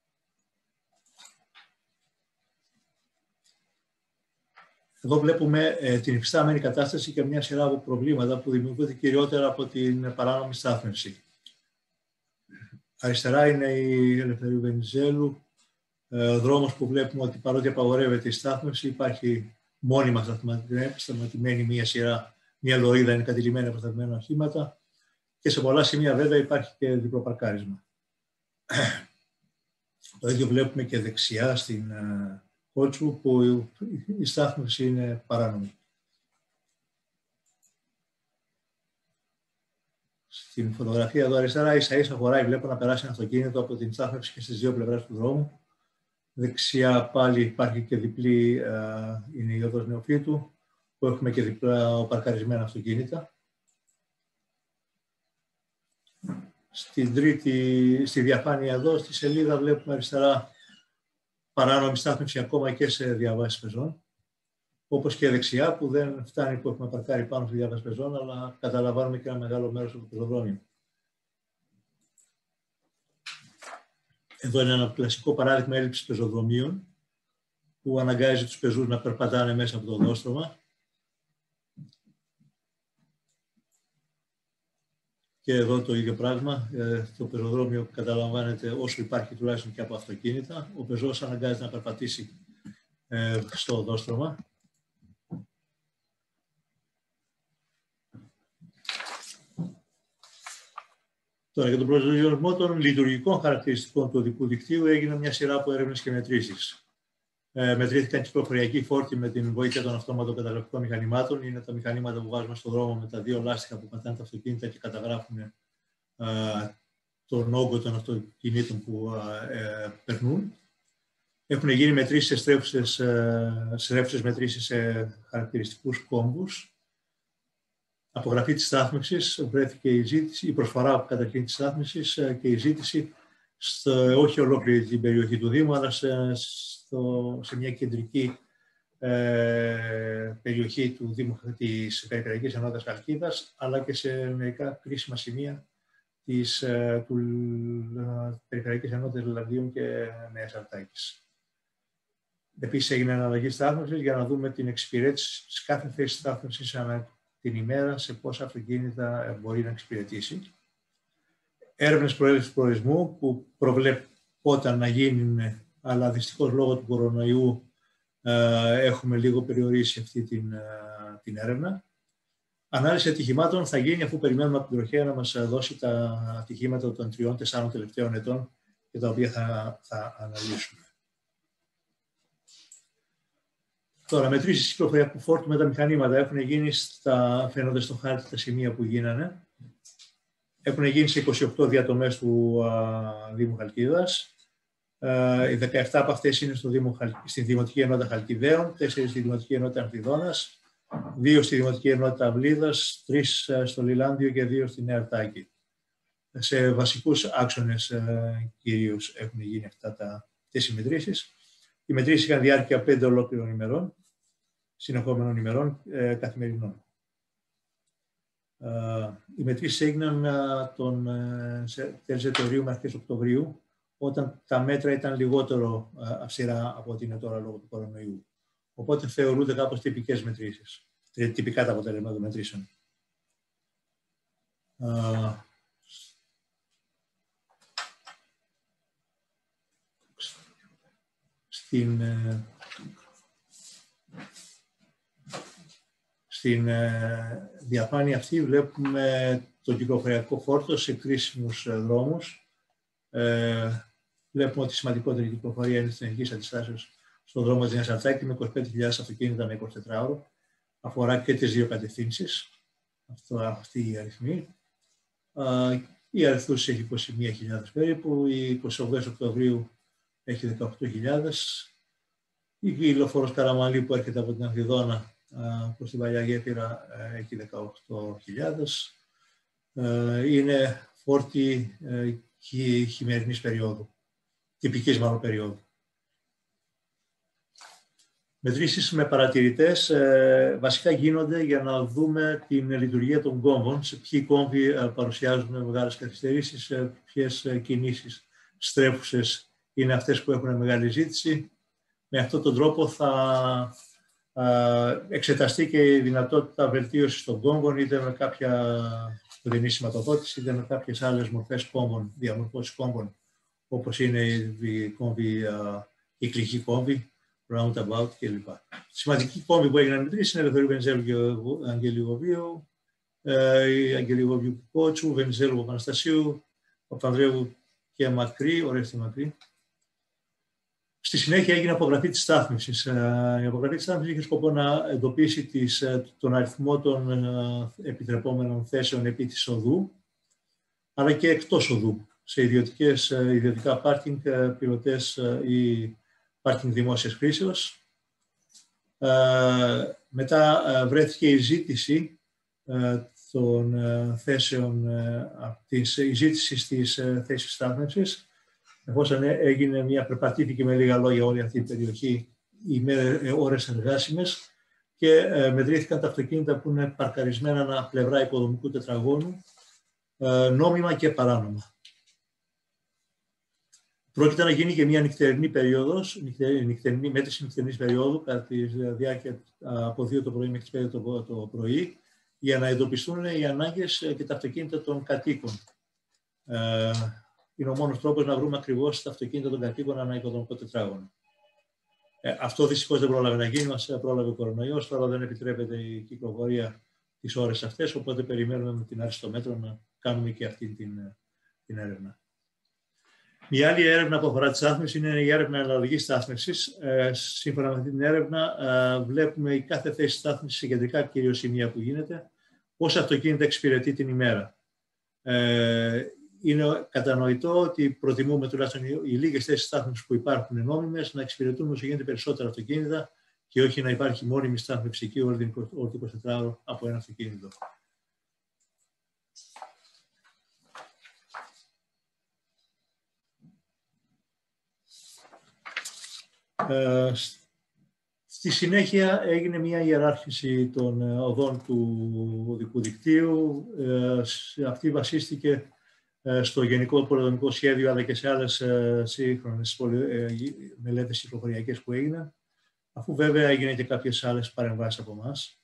Εδώ βλέπουμε την υφιστάμενη κατάσταση και μια σειρά από προβλήματα που δημιουργούνται κυριότερα από την παράνομη στάθμευση. Αριστερά είναι η Ελευθερίου Βενιζέλου, ο δρόμος που βλέπουμε ότι παρότι απαγορεύεται η στάθμευση, υπάρχει μόνιμα σταματημένη μια λωρίδα είναι κατηλημμένη από σταθμένα οχήματα, και σε πολλά σημεία βέβαια υπάρχει και διπλό παρκάρισμα. Το ίδιο βλέπουμε και δεξιά στην Κότσου, που η στάθμευση είναι παράνομη. Στην φωτογραφία εδώ αριστερά ίσα-ίσα χωράει, βλέπω να περάσει ένα αυτοκίνητο από την στάθμευση και στις δύο πλευρές του δρόμου. Δεξιά πάλι υπάρχει και διπλή, είναι η οδός Νεοφύτου, που έχουμε και διπλά παρκαρισμένα αυτοκίνητα. Στη διαφάνεια εδώ, στη σελίδα, βλέπουμε αριστερά παράνομη στάθμευση ακόμα και σε διαβάσεις πεζών. Όπως και δεξιά, που δεν φτάνει που έχουμε παρκάρει πάνω στη διάβαση πεζών, αλλά καταλαμβάνουμε και ένα μεγάλο μέρος από το πεζοδρόμιο. Εδώ είναι ένα κλασικό παράδειγμα έλλειψης πεζοδρομίων, που αναγκάζει τους πεζούς να περπατάνε μέσα από το οδόστρωμα. Και εδώ το ίδιο πράγμα, το πεζοδρόμιο καταλαμβάνεται όσο υπάρχει τουλάχιστον και από αυτοκίνητα. Ο πεζός αναγκάζεται να περπατήσει στο οδόστρωμα. Τώρα, για τον προσδιορισμό των λειτουργικών χαρακτηριστικών του οδικού δικτύου έγινε μια σειρά από έρευνες και μετρήσεις. Μετρήθηκαν κυκλοφοριακοί φόρτοι με την βοήθεια των αυτόματων καταγραφικών μηχανημάτων. Είναι τα μηχανήματα που βάζουμε στον δρόμο με τα δύο λάστιχα που πατάνε τα αυτοκίνητα και καταγράφουν τον όγκο των αυτοκινήτων που περνούν. Έχουν γίνει μετρήσεις σε ρεύσες μετρήσεις σε χαρακτηριστικούς κόμβους. Απογραφή της στάθμευσης, βρέθηκε η προσφορά καταρχήν της στάθμευσης και η ζήτηση όχι ολόκληρη την περιοχή του Δήμου, αλλά σε μια κεντρική περιοχή της Περιφερειακής Ενότητας Χαλκίδας, αλλά και σε μερικά κρίσιμα σημεία της Περιφερειακής Ενότητας Λαδίων και Νέας Αρτάκης. Επίσης έγινε αναλλαγή στάθμευσης για να δούμε την εξυπηρέτηση της κάθε θέσης στάθμευσης ανά την ημέρα, σε πόσα αυτοκίνητα μπορεί να εξυπηρετήσει. Έρευνες προέλευσης προορισμού που προβλεπόταν να γίνουν, αλλά δυστυχώς λόγω του κορονοϊού έχουμε λίγο περιορίσει αυτή την έρευνα. Ανάλυση ατυχημάτων θα γίνει αφού περιμένουμε από την τροχέα να μας δώσει τα ατυχήματα των 3-4 τελευταίων ετών και τα οποία θα αναλύσουμε. Τώρα, μετρήσεις κυκλοφοριακού φόρτου με τα μηχανήματα έχουν γίνει, φαίνονται στο χάρτη τα σημεία που γίνανε. Έχουν γίνει σε 28 διατομές του Δήμου Χαλκίδας. Οι 17 από αυτές είναι στην Δημοτική Ενότητα Χαλκιδαίων, 4 στη Δημοτική Ενότητα Αμφιδόνας, 2 στη Δημοτική Ενότητα Αυλίδας, 3 στο Λιλάνδιο και 2 στη Νέα Αρτάκη. Σε βασικούς άξονες κυρίως έχουν γίνει αυτές οι μετρήσεις. Οι μετρήσεις είχαν διάρκεια 5 ολόκληρων ημερών, συνεχόμενων ημερών καθημερινών. Οι μετρήσεις έγιναν τέλος Σεπτεμβρίου με αρχές Οκτωβρίου, όταν τα μέτρα ήταν λιγότερο αυστηρά από ό,τι είναι τώρα λόγω του κορονοϊού. Οπότε θεωρούνται κάπως τυπικές μετρήσεις, τυπικά τα αποτελέσματα των μετρήσεων. Στην διαφάνεια αυτή βλέπουμε το κυκλοφοριακό φόρτο σε κρίσιμους δρόμους. Βλέπουμε ότι η σημαντικότερη κυκλοφορία είναι στην εθνική αντιστάσεως στον δρόμο της Νέας Αρτάκη με 25.000 αυτοκίνητα με 24ωρο. Αφορά και τις δύο κατευθύνσεις αυτή η αριθμή. Η Αρεθούς έχει 21.000 περίπου, η 28 Οκτωβρίου έχει 18.000. Η Λεωφόρος Καραμαλή που έρχεται από την Αμφιδόνα προς την Παλιά Γέφυρα έχει 18.000. Είναι φόρτη χειμερινής περίοδου, τυπικής μάλλον περίοδου. Μετρήσεις με παρατηρητές βασικά γίνονται για να δούμε την λειτουργία των κόμβων, σε ποιοι κόμβοι παρουσιάζουν μεγάλες καθυστερήσεις, σε ποιες κινήσεις στρέφουσες είναι αυτές που έχουν μεγάλη ζήτηση. Με αυτόν τον τρόπο θα εξεταστεί και η δυνατότητα βελτίωσης των κόμβων, είτε με κάποια κοντινή σηματοδότηση, είτε με κάποιες άλλες μορφές κόμβων, διαμορφώσεις κόμβων, όπως είναι η κόμβη, η κυκλική κόμβη, roundabout κλπ. Σημαντική κόμβη που έγιναν μετρήσεις είναι Ελευθερίου Βενιζέλου και Αγγελιγοβίου, η Αγγελιγοβίου Κότσου, Βενιζέλου Παναστασίου, Παπανδρέου και Μακρύ, Ορέστη Μακρύ. Στη συνέχεια έγινε απογραφή της στάθμευσης. Η απογραφή της στάθμευσης είχε σκοπό να εντοπίσει τον αριθμό των επιτρεπόμενων θέσεων επί της οδού, αλλά και εκτός οδού, σε ιδιωτικά πάρκινγκ, πιλωτές ή πάρκινγκ δημόσιας χρήσεως. Μετά βρέθηκε η ζήτηση των θέσεων, η ζήτηση στις θέσεις στάθμευσης. Εφόσον περπατήθηκε με λίγα λόγια όλη αυτή η περιοχή, ώρες εργάσιμες και μετρήθηκαν τα αυτοκίνητα που είναι παρκαρισμένα ανά πλευρά υποδομικού τετραγώνου, νόμιμα και παράνομα. Πρόκειται να γίνει και μια νυχτερινή περίοδος, μέτρηση νυχτερινής περίοδου, κατά τη διάρκεια από 2 το πρωί μέχρι τις 5 το πρωί, για να εντοπιστούν οι ανάγκες και τα αυτοκίνητα των κατοίκων. Είναι ο μόνος τρόπος να βρούμε ακριβώς τα αυτοκίνητα των κατοίκων ανά οικοδομικό τετράγωνο. Αυτό δυστυχώς δεν πρόλαβε να γίνει, μας πρόλαβε ο κορονοϊός, τώρα δεν επιτρέπεται η κυκλοφορία τις ώρες αυτές, οπότε περιμένουμε με την άρση των μέτρων να κάνουμε και αυτή την έρευνα. Μια άλλη έρευνα που αφορά τη στάθμευση είναι η έρευνα αναλογής στάθμευσης. Σύμφωνα με αυτή την έρευνα, βλέπουμε η κάθε θέση στάθμευσης σε κεντρικά κυρίως σημεία που γίνεται, πόσα αυτοκίνητα εξυπηρετεί την ημέρα. Είναι κατανοητό ότι προτιμούμε τουλάχιστον οι λίγες θέσεις στάθμευσης που υπάρχουν νόμιμες να εξυπηρετούν όσο γίνεται περισσότερα αυτοκίνητα και όχι να υπάρχει μόνιμη στάθμευση εκεί όλο το 24ωρο από ένα αυτοκίνητο. Στη συνέχεια έγινε μια ιεράρχηση των οδών του οδικού δικτύου. Αυτή βασίστηκε στο Γενικό Πολεοδομικό Σχέδιο, αλλά και σε άλλες σύγχρονες μελέτες κυκλοφοριακές που έγιναν, αφού βέβαια έγινε και κάποιες άλλες παρεμβάσεις από εμάς.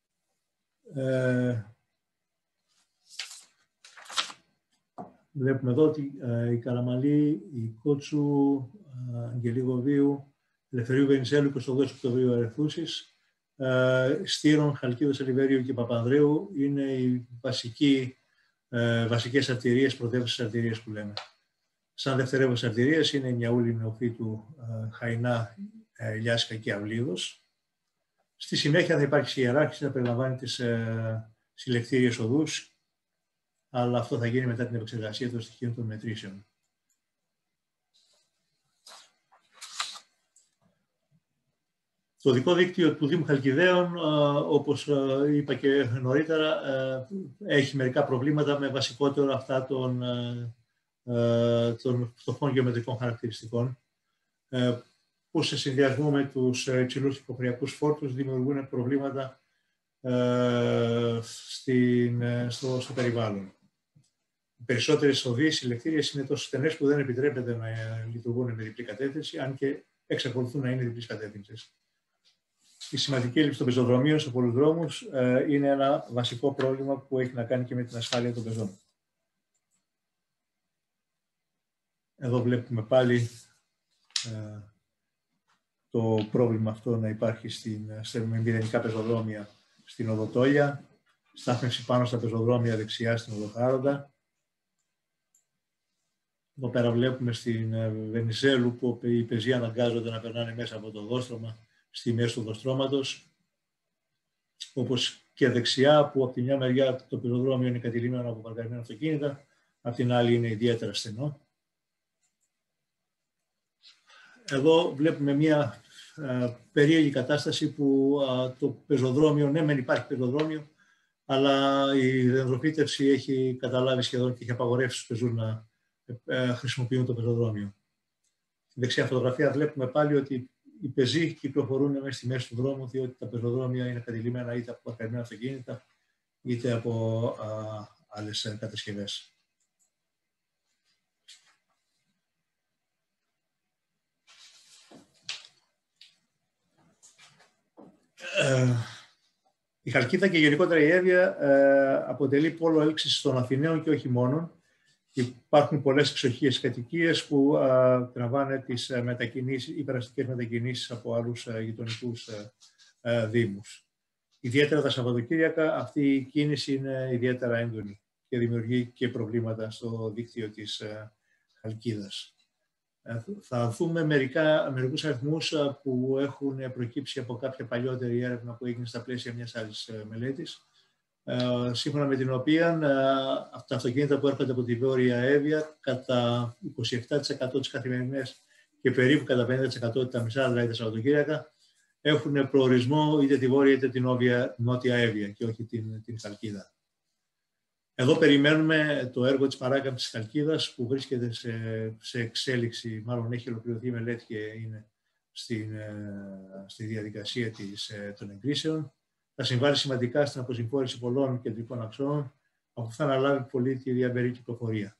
Βλέπουμε εδώ ότι η Καραμαλή, η Κότσου, Αγγελή Γοβίου, Ελευθερίου Βενιζέλου, 28 Οκτωβρίου Αρεθούσης, Στήρων, Χαλκίδας, Ελιβέριου και Παπανδρέου είναι οι βασικές αρτηρίες, πρωτεύουσες αρτηρίες που λέμε. Σαν δευτερεύουσες αρτηρίες είναι η Νιαούλη, Νεοφύτου, Χαϊνά, Λιάσκα και Αυλίδος. Στη συνέχεια θα υπάρξει ιεράρχηση, θα περιλαμβάνει τις συλλεκτήριες οδούς, αλλά αυτό θα γίνει μετά την επεξεργασία των στοιχείων των μετρήσεων. Το οδικό δίκτυο του Δήμου Χαλκιδαίων, όπως είπα και νωρίτερα, έχει μερικά προβλήματα, με βασικότερο αυτά των φτωχών γεωμετρικών χαρακτηριστικών, που σε συνδυασμό με τους υψηλούς κυκλοφοριακούς φόρτους δημιουργούν προβλήματα στο περιβάλλον. Οι περισσότερες οδοί συλλεκτήριες είναι τόσο στενές που δεν επιτρέπεται να λειτουργούν με διπλή κατεύθυνση, αν και εξακολουθούν να είναι διπλής κατεύθυνσης. Η σημαντική έλλειψη των πεζοδρομίων σε πολλούς δρόμους είναι ένα βασικό πρόβλημα που έχει να κάνει και με την ασφάλεια των πεζών. Εδώ βλέπουμε πάλι το πρόβλημα αυτό να υπάρχει με μηδενικά πεζοδρόμια στην Οδοτόλια, στάθμευση πάνω στα πεζοδρόμια δεξιά στην Οδοχάροντα. Εδώ πέρα βλέπουμε στην Βενιζέλου που οι πεζοί αναγκάζονται να περνάνε μέσα από το οδόστρωμα στη μέση του οδοστρώματος, όπως και δεξιά που από τη μια μεριά το πεζοδρόμιο είναι κατηλημμένο από παρκαρισμένα αυτοκίνητα, από την άλλη είναι ιδιαίτερα στενό. Εδώ βλέπουμε μια περίεργη κατάσταση που το πεζοδρόμιο, ναι μεν υπάρχει πεζοδρόμιο, αλλά η δενδροφύτευση έχει καταλάβει σχεδόν και έχει απαγορεύσει στους πεζούς να χρησιμοποιούν το πεζοδρόμιο. Στη δεξιά φωτογραφία βλέπουμε πάλι ότι οι πεζοί κυκλοφορούν μέσα στη μέση του δρόμου, διότι τα πεζοδρόμια είναι κατηλημένα είτε από παρκαρισμένα αυτοκίνητα, είτε από άλλες κατασκευές. Η Χαλκίδα και γενικότερα η Εύβοια αποτελεί πόλο έλξης των Αθηναίων και όχι μόνον. Υπάρχουν πολλές εξοχείες κατοικίες που τραβάνε τις υπεραστικές μετακινήσεις από άλλους γειτονικούς δήμους. Ιδιαίτερα τα Σαββατοκύριακα αυτή η κίνηση είναι ιδιαίτερα έντονη και δημιουργεί και προβλήματα στο δίκτυο της Χαλκίδας. Θα δούμε μερικούς αριθμούς που έχουν προκύψει από κάποια παλιότερη έρευνα που έγινε στα πλαίσια μιας άλλης μελέτης, σύμφωνα με την οποία τα αυτοκίνητα που έρχονται από τη Βόρεια Εύβοια κατά 27% τις καθημερινές και περίπου κατά 50% τα μισά, δηλαδή τα Σαββατοκύριακα, έχουν προορισμό είτε τη Βόρεια είτε την Νότια Εύβοια και όχι την Χαλκίδα. Εδώ περιμένουμε το έργο της παράκαμψης της Χαλκίδας που βρίσκεται σε εξέλιξη, μάλλον έχει ολοκληρωθεί η μελέτη και είναι στη διαδικασία των εγκρίσεων. Θα συμβάλλει σημαντικά στην αποσυμφόρηση πολλών κεντρικών αξώνων, αφού θα αναλάβει πολύ τη διαμερή κυκλοφορία.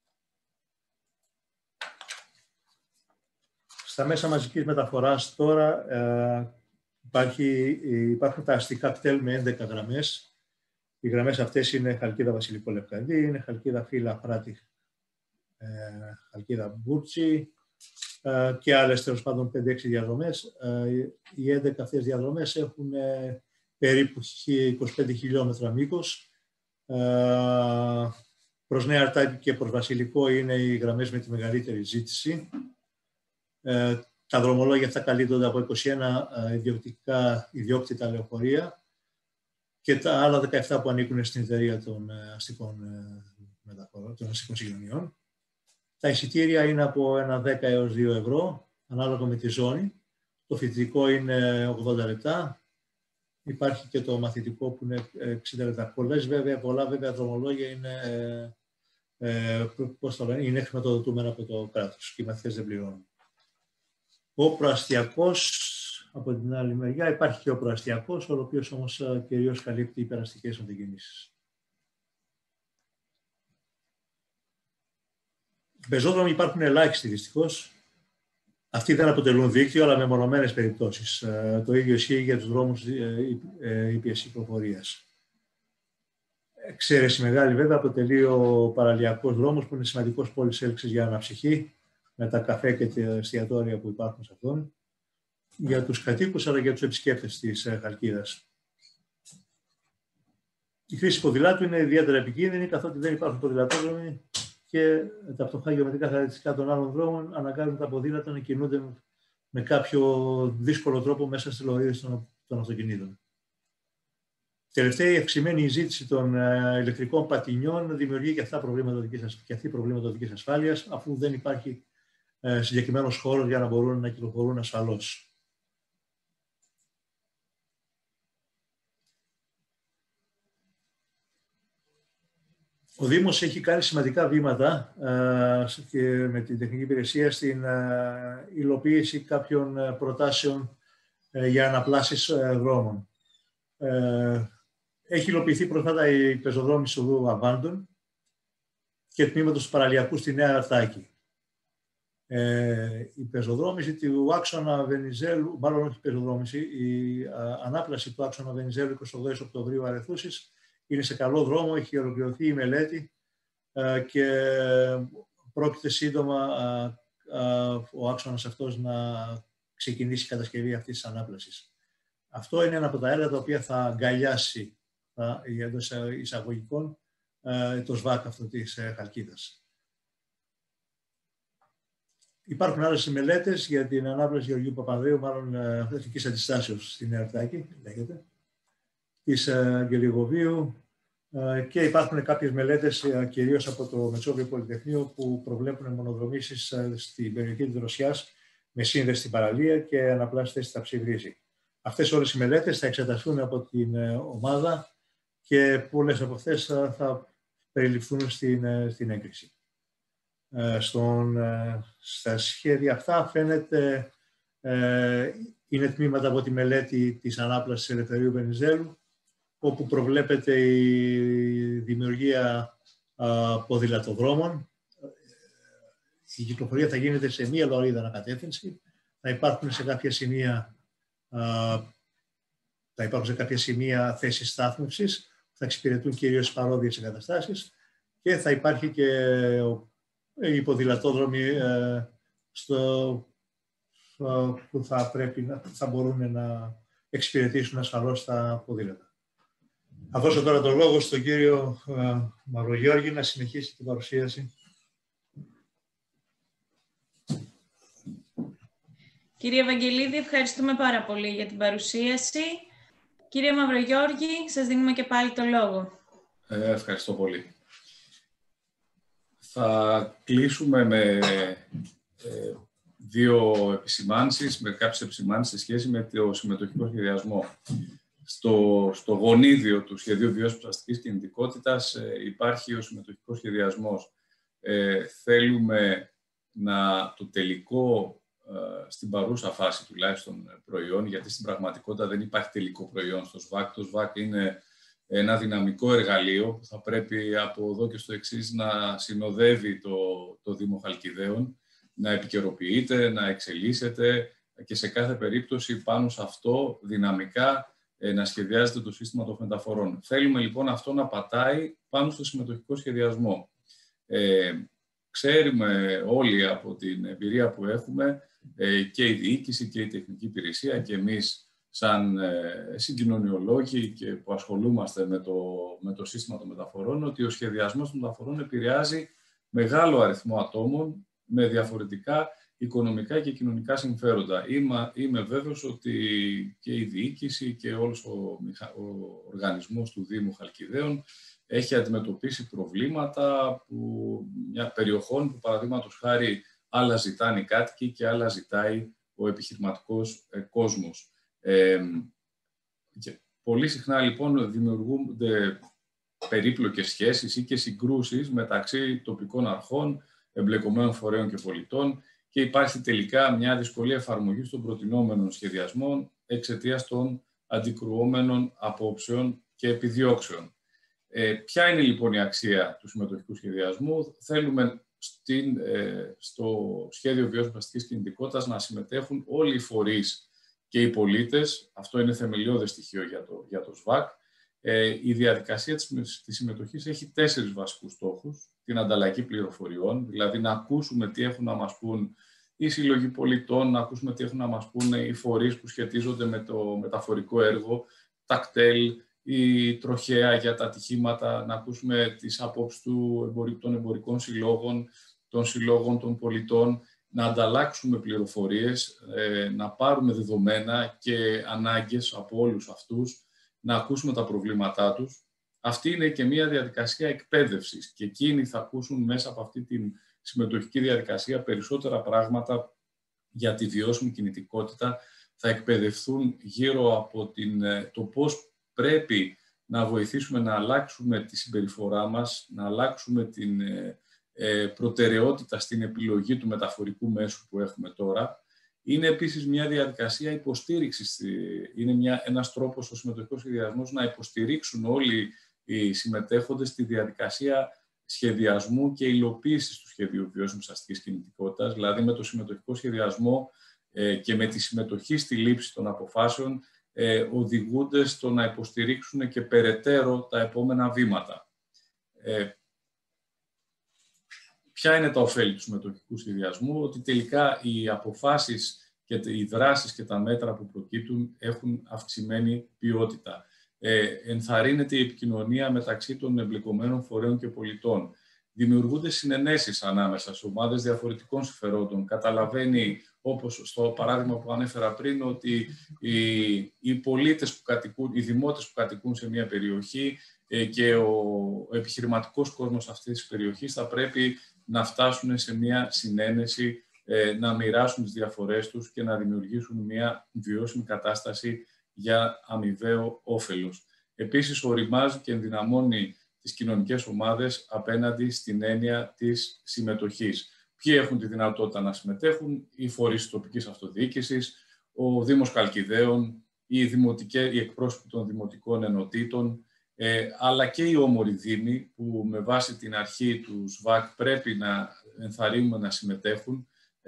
Στα μέσα μαζικής μεταφοράς τώρα υπάρχουν τα αστικά κτέλ με 11 γραμμές. Οι γραμμές αυτές είναι Χαλκίδα Βασιλικό Λευκαδί, είναι Χαλκίδα Φύλλα Φράτη, Χαλκίδα Μπούρτσι και άλλες τέλος πάντων 5-6 διαδρομές. Οι 11 αυτές διαδρομές έχουν περίπου 25 χιλιόμετρα μήκος. Προς Νέα Αρτάκη και προς Βασιλικό είναι οι γραμμές με τη μεγαλύτερη ζήτηση. Τα δρομολόγια αυτά καλύπτονται από 21 ιδιόκτητα λεωφορεία και τα άλλα 17 που ανήκουν στην εταιρεία των αστικών συγκοινωνιών. Τα εισιτήρια είναι από 1,10 έως 2 ευρώ, ανάλογα με τη ζώνη. Το φοιτητικό είναι 80 λεπτά. Υπάρχει και το μαθητικό που είναι 60 λεπτά. Πολλά βέβαια δρομολόγια είναι χρηματοδοτούμενα από το κράτος και οι μαθητές δεν πληρώνουν. Ο προαστιακός από την άλλη μεριά υπάρχει και ο προαστιακός, ο οποίος όμως κυρίως καλύπτει υπεραστικές μετακινήσεις. Οι πεζόδρομοι υπάρχουν ελάχιστοι δυστυχώς. Αυτοί δεν αποτελούν δίκτυο, αλλά με μονομένες περιπτώσεις. Το ίδιο ισχύει για τους δρόμους ήπιας κυκλοφορίας. Εξαίρεση μεγάλη βέβαια αποτελεί ο παραλιακός δρόμος, που είναι σημαντικός πόλης έλξης για αναψυχή, με τα καφέ και τα εστιατόρια που υπάρχουν σε αυτόν, για τους κατοίκους αλλά και τους επισκέπτες της Χαλκίδας. Η χρήση ποδηλάτου είναι ιδιαίτερα επικίνδυνη, καθότι δεν υπάρχουν ποδηλατόδρομοι και τα πτωχά γεωμετρικά χαρακτηριστικά των άλλων δρόμων αναγκάζουν τα ποδήλατα να κινούνται με κάποιο δύσκολο τρόπο μέσα στις λωρίδες των αυτοκινήτων. Τελευταία, η αυξημένη ζήτηση των ηλεκτρικών πατινιών δημιουργεί και αυτά προβλήματα οδικής ασφάλειας, αφού δεν υπάρχει συγκεκριμένος χώρος για να μπορούν να κυκλοφορούν ασφαλώς. Ο Δήμος έχει κάνει σημαντικά βήματα και με την τεχνική υπηρεσία στην υλοποίηση κάποιων προτάσεων για αναπλάσεις δρόμων. Έχει υλοποιηθεί πρόσφατα η πεζοδρόμηση οδού Αβάντων και τμήματος του παραλιακού στη Νέα Αρτάκη. Η πεζοδρόμηση του άξονα Βενιζέλου, μάλλον όχι η πεζοδρόμηση, η ανάπλαση του άξονα Βενιζέλου 28 Οκτωβρίου Αρεθούσης είναι σε καλό δρόμο, έχει ολοκληρωθεί η μελέτη και πρόκειται σύντομα ο άξονας αυτός να ξεκινήσει η κατασκευή αυτής της ανάπλασης. Αυτό είναι ένα από τα έργα τα οποία θα αγκαλιάσει εντός εισαγωγικών το ΣΒΑΚ αυτό της Χαλκίδας. Υπάρχουν άλλες μελέτες για την ανάπλαση Γεωργίου Παπανδρέου, μάλλον εθνικής αντιστάσεως στην Νέα Αρτάκη, λέγεται, της Αγγελιγοβίου, και υπάρχουν κάποιες μελέτες κυρίως από το Μετσόβιο Πολυτεχνείο που προβλέπουν μονοδρομήσεις στην περιοχή της Δροσιάς με σύνδεση στην παραλία και αναπλάσεις θέσεις στα Ψιβρίζη. Αυτές όλες οι μελέτες θα εξεταστούν από την ομάδα και πολλές από αυτές θα περιληφθούν στην έγκριση. Στα σχέδια αυτά φαίνεται είναι τμήματα από τη μελέτη της ανάπλασης Ελευθερίου Βενιζέλου, όπου προβλέπεται η δημιουργία ποδηλατοδρόμων. Η κυκλοφορία θα γίνεται σε μία λωρίδα ανακατεύθυνση. Θα υπάρχουν σε κάποια σημεία θέσεις στάθμευσης, θα εξυπηρετούν κυρίως παρόδιες εγκαταστάσεις και θα υπάρχει και οι ποδηλατόδρομοι που θα μπορούν να εξυπηρετήσουν ασφαλώς τα ποδήλατα. Θα δώσω τώρα το λόγο στον κύριο Μαυρογιώργη να συνεχίσει την παρουσίαση. Κύριε Ευαγγελίδη, ευχαριστούμε πάρα πολύ για την παρουσίαση. Κύριε Μαυρογιώργη, σας δίνουμε και πάλι το λόγο. Ευχαριστώ πολύ. Θα κλείσουμε με δύο επισημάνσεις, με κάποιες επισημάνσεις σε σχέση με το συμμετοχικό σχεδιασμό. Στο γονίδιο του Σχεδίου Βιώσιμης Αστικής Κινητικότητας υπάρχει ο συμμετοχικός σχεδιασμός. Θέλουμε το τελικό, στην παρούσα φάση τουλάχιστον προϊόν, γιατί στην πραγματικότητα δεν υπάρχει τελικό προϊόν στο ΣΒΑΚ. Το ΣΒΑΚ είναι ένα δυναμικό εργαλείο που θα πρέπει από εδώ και στο εξής να συνοδεύει το Δήμο Χαλκιδαίων, να επικαιροποιείται, να εξελίσσεται και σε κάθε περίπτωση πάνω σε αυτό δυναμικά να σχεδιάζεται το σύστημα των μεταφορών. Θέλουμε λοιπόν αυτό να πατάει πάνω στο συμμετοχικό σχεδιασμό. Ξέρουμε όλοι από την εμπειρία που έχουμε και η διοίκηση και η τεχνική υπηρεσία και εμείς σαν συγκοινωνιολόγοι και που ασχολούμαστε με το σύστημα των μεταφορών, ότι ο σχεδιασμός των μεταφορών επηρεάζει μεγάλο αριθμό ατόμων με διαφορετικά οικονομικά και κοινωνικά συμφέροντα. Είμαι βέβαιος ότι και η διοίκηση και όλος ο οργανισμός του Δήμου Χαλκιδαίων έχει αντιμετωπίσει προβλήματα περιοχών που, παραδείγματος χάρη, άλλα ζητάνε οι κάτοικοι και άλλα ζητάει ο επιχειρηματικός κόσμος. Και πολύ συχνά, λοιπόν, δημιουργούνται περίπλοκες σχέσεις ή και συγκρούσεις μεταξύ τοπικών αρχών, εμπλεκομένων φορέων και πολιτών και υπάρχει τελικά μια δυσκολία εφαρμογής των προτινόμενων σχεδιασμών εξαιτίας των αντικρουόμενων απόψεων και επιδιώξεων. Ποια είναι λοιπόν η αξία του συμμετοχικού σχεδιασμού? Θέλουμε στο σχέδιο βιώσιμης αστικής κινητικότητας να συμμετέχουν όλοι οι φορείς και οι πολίτες. Αυτό είναι θεμελιώδες στοιχείο για το ΣΒΑΚ. Η διαδικασία της συμμετοχής έχει 4 βασικούς στόχους. Την ανταλλαγή πληροφοριών, δηλαδή να ακούσουμε τι έχουν να μας πούν οι σύλλογοι πολιτών, να ακούσουμε τι έχουν να μας πούν οι φορείς που σχετίζονται με το μεταφορικό έργο, τα κτέλ, η τροχέα για τα ατυχήματα, να ακούσουμε τις απόψεις των εμπορικών συλλόγων, των συλλόγων των πολιτών, να ανταλλάξουμε πληροφορίες, να πάρουμε δεδομένα και ανάγκες από όλους αυτούς, να ακούσουμε τα προβλήματά τους. Αυτή είναι και μια διαδικασία εκπαίδευσης και εκείνοι θα ακούσουν μέσα από αυτή τη συμμετοχική διαδικασία περισσότερα πράγματα για τη βιώσιμη κινητικότητα, θα εκπαιδευτούν γύρω από το πώς πρέπει να βοηθήσουμε να αλλάξουμε τη συμπεριφορά μας, να αλλάξουμε την προτεραιότητα στην επιλογή του μεταφορικού μέσου που έχουμε τώρα. Είναι επίσης μια διαδικασία υποστήριξης, είναι ένας τρόπος ο συμμετοχικός σχεδιασμός να υποστηρίξουν όλοι οι συμμετέχοντες στη διαδικασία σχεδιασμού και υλοποίησης του σχεδίου βιώσιμης αστικής κινητικότητας, δηλαδή με το συμμετοχικό σχεδιασμό και με τη συμμετοχή στη λήψη των αποφάσεων οδηγούνται στο να υποστηρίξουν και περαιτέρω τα επόμενα βήματα. Ποια είναι τα ωφέλη του συμμετοχικού σχεδιασμού? Ότι τελικά οι αποφάσεις και οι δράσεις και τα μέτρα που προκύπτουν έχουν αυξημένη ποιότητα. Ενθαρρύνεται η επικοινωνία μεταξύ των εμπλεκομένων φορέων και πολιτών. Δημιουργούνται συνενέσεις ανάμεσα σε ομάδες διαφορετικών συμφερόντων. Καταλαβαίνει, όπως στο παράδειγμα που ανέφερα πριν, ότι οι πολίτες που κατοικούν, οι δημότες που κατοικούν σε μια περιοχή και ο επιχειρηματικός κόσμος αυτής της περιοχής θα πρέπει να φτάσουν σε μια συνένεση, να μοιράσουν τις διαφορές τους και να δημιουργήσουν μια βιώσιμη κατάσταση για αμοιβαίο όφελος. Επίσης, οριμάζει και ενδυναμώνει τις κοινωνικές ομάδες απέναντι στην έννοια της συμμετοχής. Ποιοι έχουν τη δυνατότητα να συμμετέχουν? Οι φορείς της τοπικής αυτοδιοίκησης, ο Δήμος Χαλκιδαίων, οι εκπρόσωποι των δημοτικών ενωτήτων, αλλά και οι όμοροι δήμοι που με βάση την αρχή του ΣΒΑΚ πρέπει να ενθαρρύνουμε να συμμετέχουν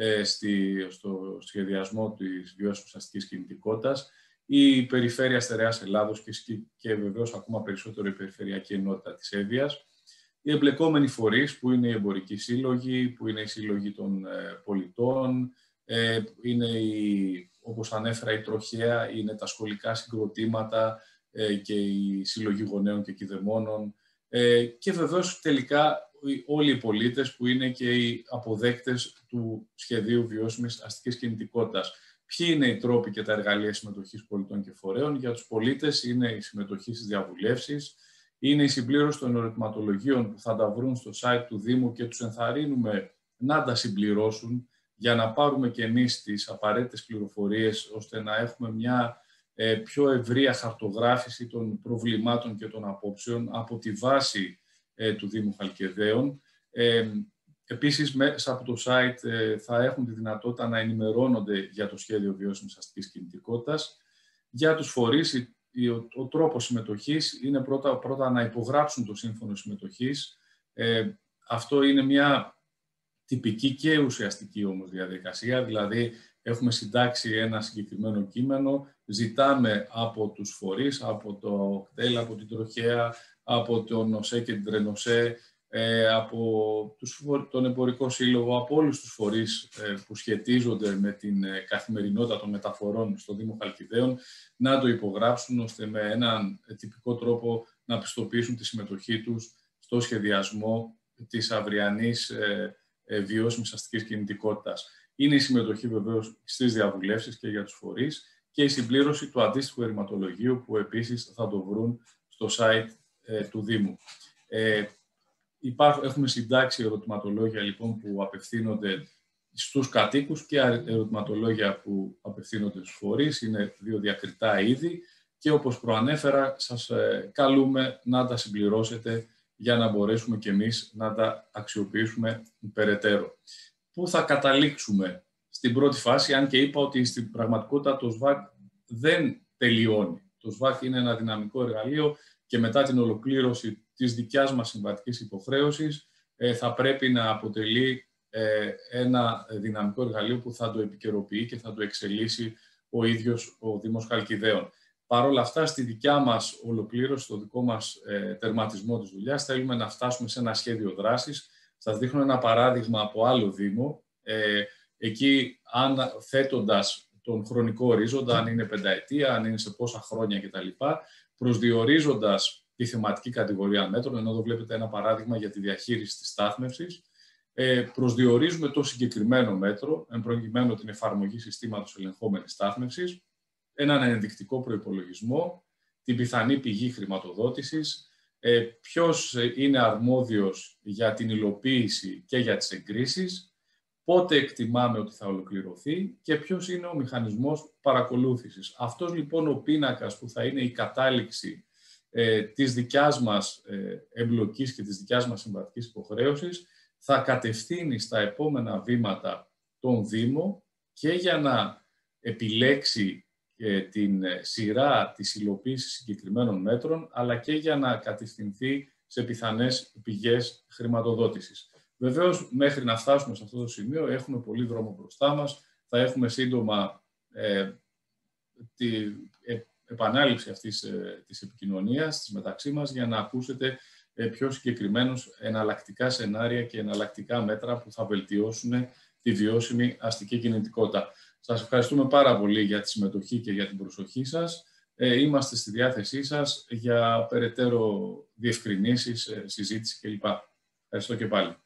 στο σχεδιασμό της βιώσιμης αστικής κινητικότητας, η Περιφέρεια Στερεάς Ελλάδος και βεβαίως ακόμα περισσότερο η Περιφερειακή Ενότητα της Εύβοιας, οι εμπλεκόμενοι φορείς που είναι οι εμπορικοί σύλλογοι, που είναι οι σύλλογοι των πολιτών, είναι όπως ανέφερα η τροχέα, είναι τα σχολικά συγκροτήματα και οι σύλλογοι γονέων και κηδεμόνων και βεβαίως τελικά όλοι οι πολίτες που είναι και οι αποδέκτες του σχεδίου βιώσιμης αστικής κινητικότητας. Ποιοι είναι οι τρόποι και τα εργαλεία συμμετοχής πολιτών και φορέων? Για τους πολίτες είναι η συμμετοχή στις διαβουλεύσεις, είναι η συμπλήρωση των ερωτηματολογίων που θα τα βρουν στο site του Δήμου και τους ενθαρρύνουμε να τα συμπληρώσουν για να πάρουμε και εμείς τις απαραίτητες πληροφορίες ώστε να έχουμε μια πιο ευρεία χαρτογράφηση των προβλημάτων και των απόψεων από τη βάση του Δήμου Χαλκιδαίων. Επίσης, μέσα από το site θα έχουν τη δυνατότητα να ενημερώνονται για το σχέδιο βιώσιμης αστικής κινητικότητας. Για τους φορείς, ο τρόπος συμμετοχής είναι πρώτα να υπογράψουν το σύμφωνο συμμετοχής. Αυτό είναι μια τυπική και ουσιαστική όμως διαδικασία, δηλαδή έχουμε συντάξει ένα συγκεκριμένο κείμενο, ζητάμε από τους φορείς, από το κτέλ, από την τροχέα, από τον ΟΣΕ και την Τρενοσέ, από τον εμπορικό σύλλογο, από όλους τους φορείς που σχετίζονται με την καθημερινότητα των μεταφορών στο Δήμο Χαλκιδαίων, να το υπογράψουν ώστε με έναν τυπικό τρόπο να πιστοποιήσουν τη συμμετοχή τους στο σχεδιασμό της αυριανής βιώσιμης αστικής κινητικότητας. Είναι η συμμετοχή βεβαίως στις διαβουλεύσεις και για τους φορείς και η συμπλήρωση του αντίστοιχου ερωτηματολογίου που επίσης θα το βρουν στο site του Δήμου. Έχουμε συντάξει ερωτηματολόγια λοιπόν που απευθύνονται στους κατοίκους και ερωτηματολόγια που απευθύνονται στους φορείς. Είναι 2 διακριτά είδη και όπως προανέφερα σας καλούμε να τα συμπληρώσετε για να μπορέσουμε και εμείς να τα αξιοποιήσουμε περαιτέρω. πού θα καταλήξουμε στην πρώτη φάση, αν και είπα ότι στην πραγματικότητα το ΣΒΑΚ δεν τελειώνει. Το ΣΒΑΚ είναι ένα δυναμικό εργαλείο και μετά την ολοκλήρωση της δικιάς μας συμβατικής υποχρέωσης θα πρέπει να αποτελεί ένα δυναμικό εργαλείο που θα το επικαιροποιεί και θα το εξελίσσει ο ίδιος ο Δήμος Χαλκιδαίων. Παρ' όλα αυτά, στη δικιά μας ολοκλήρωση, στο δικό μας τερματισμό της δουλειάς, θέλουμε να φτάσουμε σε ένα σχέδιο δράσης. Σας δείχνω ένα παράδειγμα από άλλο Δήμο. Εκεί, θέτοντας τον χρονικό ορίζοντα, αν είναι πενταετία, αν είναι σε πόσα χρόνια κτλ., προσδιορίζοντας τη θεματική κατηγορία μέτρων, ενώ εδώ βλέπετε ένα παράδειγμα για τη διαχείριση της στάθμευσης, προσδιορίζουμε το συγκεκριμένο μέτρο, εν προκειμένου την εφαρμογή συστήματος ελεγχόμενης στάθμευσης, έναν ενδεικτικό προϋπολογισμό, την πιθανή πηγή χρηματοδότησης, ποιος είναι αρμόδιος για την υλοποίηση και για τις εγκρίσεις, πότε εκτιμάμε ότι θα ολοκληρωθεί και ποιος είναι ο μηχανισμός παρακολούθησης. Αυτός λοιπόν ο πίνακας που θα είναι η κατάληξη της δικιάς μας εμπλοκής και της δικιάς μας συμβατικής υποχρέωσης θα κατευθύνει στα επόμενα βήματα τον Δήμο και για να επιλέξει την σειρά της υλοποίησης συγκεκριμένων μέτρων, αλλά και για να κατευθυνθεί σε πιθανές πηγές χρηματοδότησης. Βεβαίως, μέχρι να φτάσουμε σε αυτό το σημείο, έχουμε πολύ δρόμο μπροστά μας. Θα έχουμε σύντομα επανάληψη αυτής της επικοινωνίας της μεταξύ μας για να ακούσετε πιο συγκεκριμένους εναλλακτικά σενάρια και εναλλακτικά μέτρα που θα βελτιώσουν τη βιώσιμη αστική κινητικότητα. Σας ευχαριστούμε πάρα πολύ για τη συμμετοχή και για την προσοχή σας. Είμαστε στη διάθεσή σας για περαιτέρω διευκρινήσεις, συζήτηση κλπ. Ευχαριστώ και πάλι.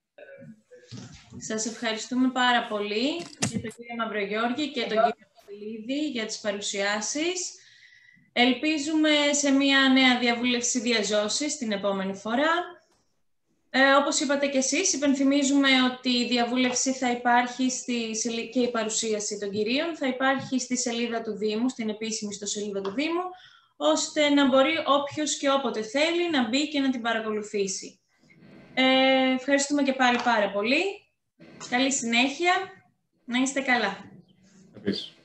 Σας ευχαριστούμε πάρα πολύ και τον κύριο Μαυρογιώργη και τον κύριο Παπελίδη για τις παρουσιάσεις. Ελπίζουμε σε μια νέα διαβούλευση διαζώσης την επόμενη φορά. Όπως είπατε και εσείς, υπενθυμίζουμε ότι η διαβούλευση θα υπάρχει και η παρουσίαση των κυρίων θα υπάρχει στη σελίδα του Δήμου, στην επίσημη ιστοσελίδα του Δήμου, ώστε να μπορεί όποιος και όποτε θέλει να μπει και να την παρακολουθήσει. Ευχαριστούμε και πάλι πάρα πολύ. Καλή συνέχεια. Να είστε καλά. Επίσης.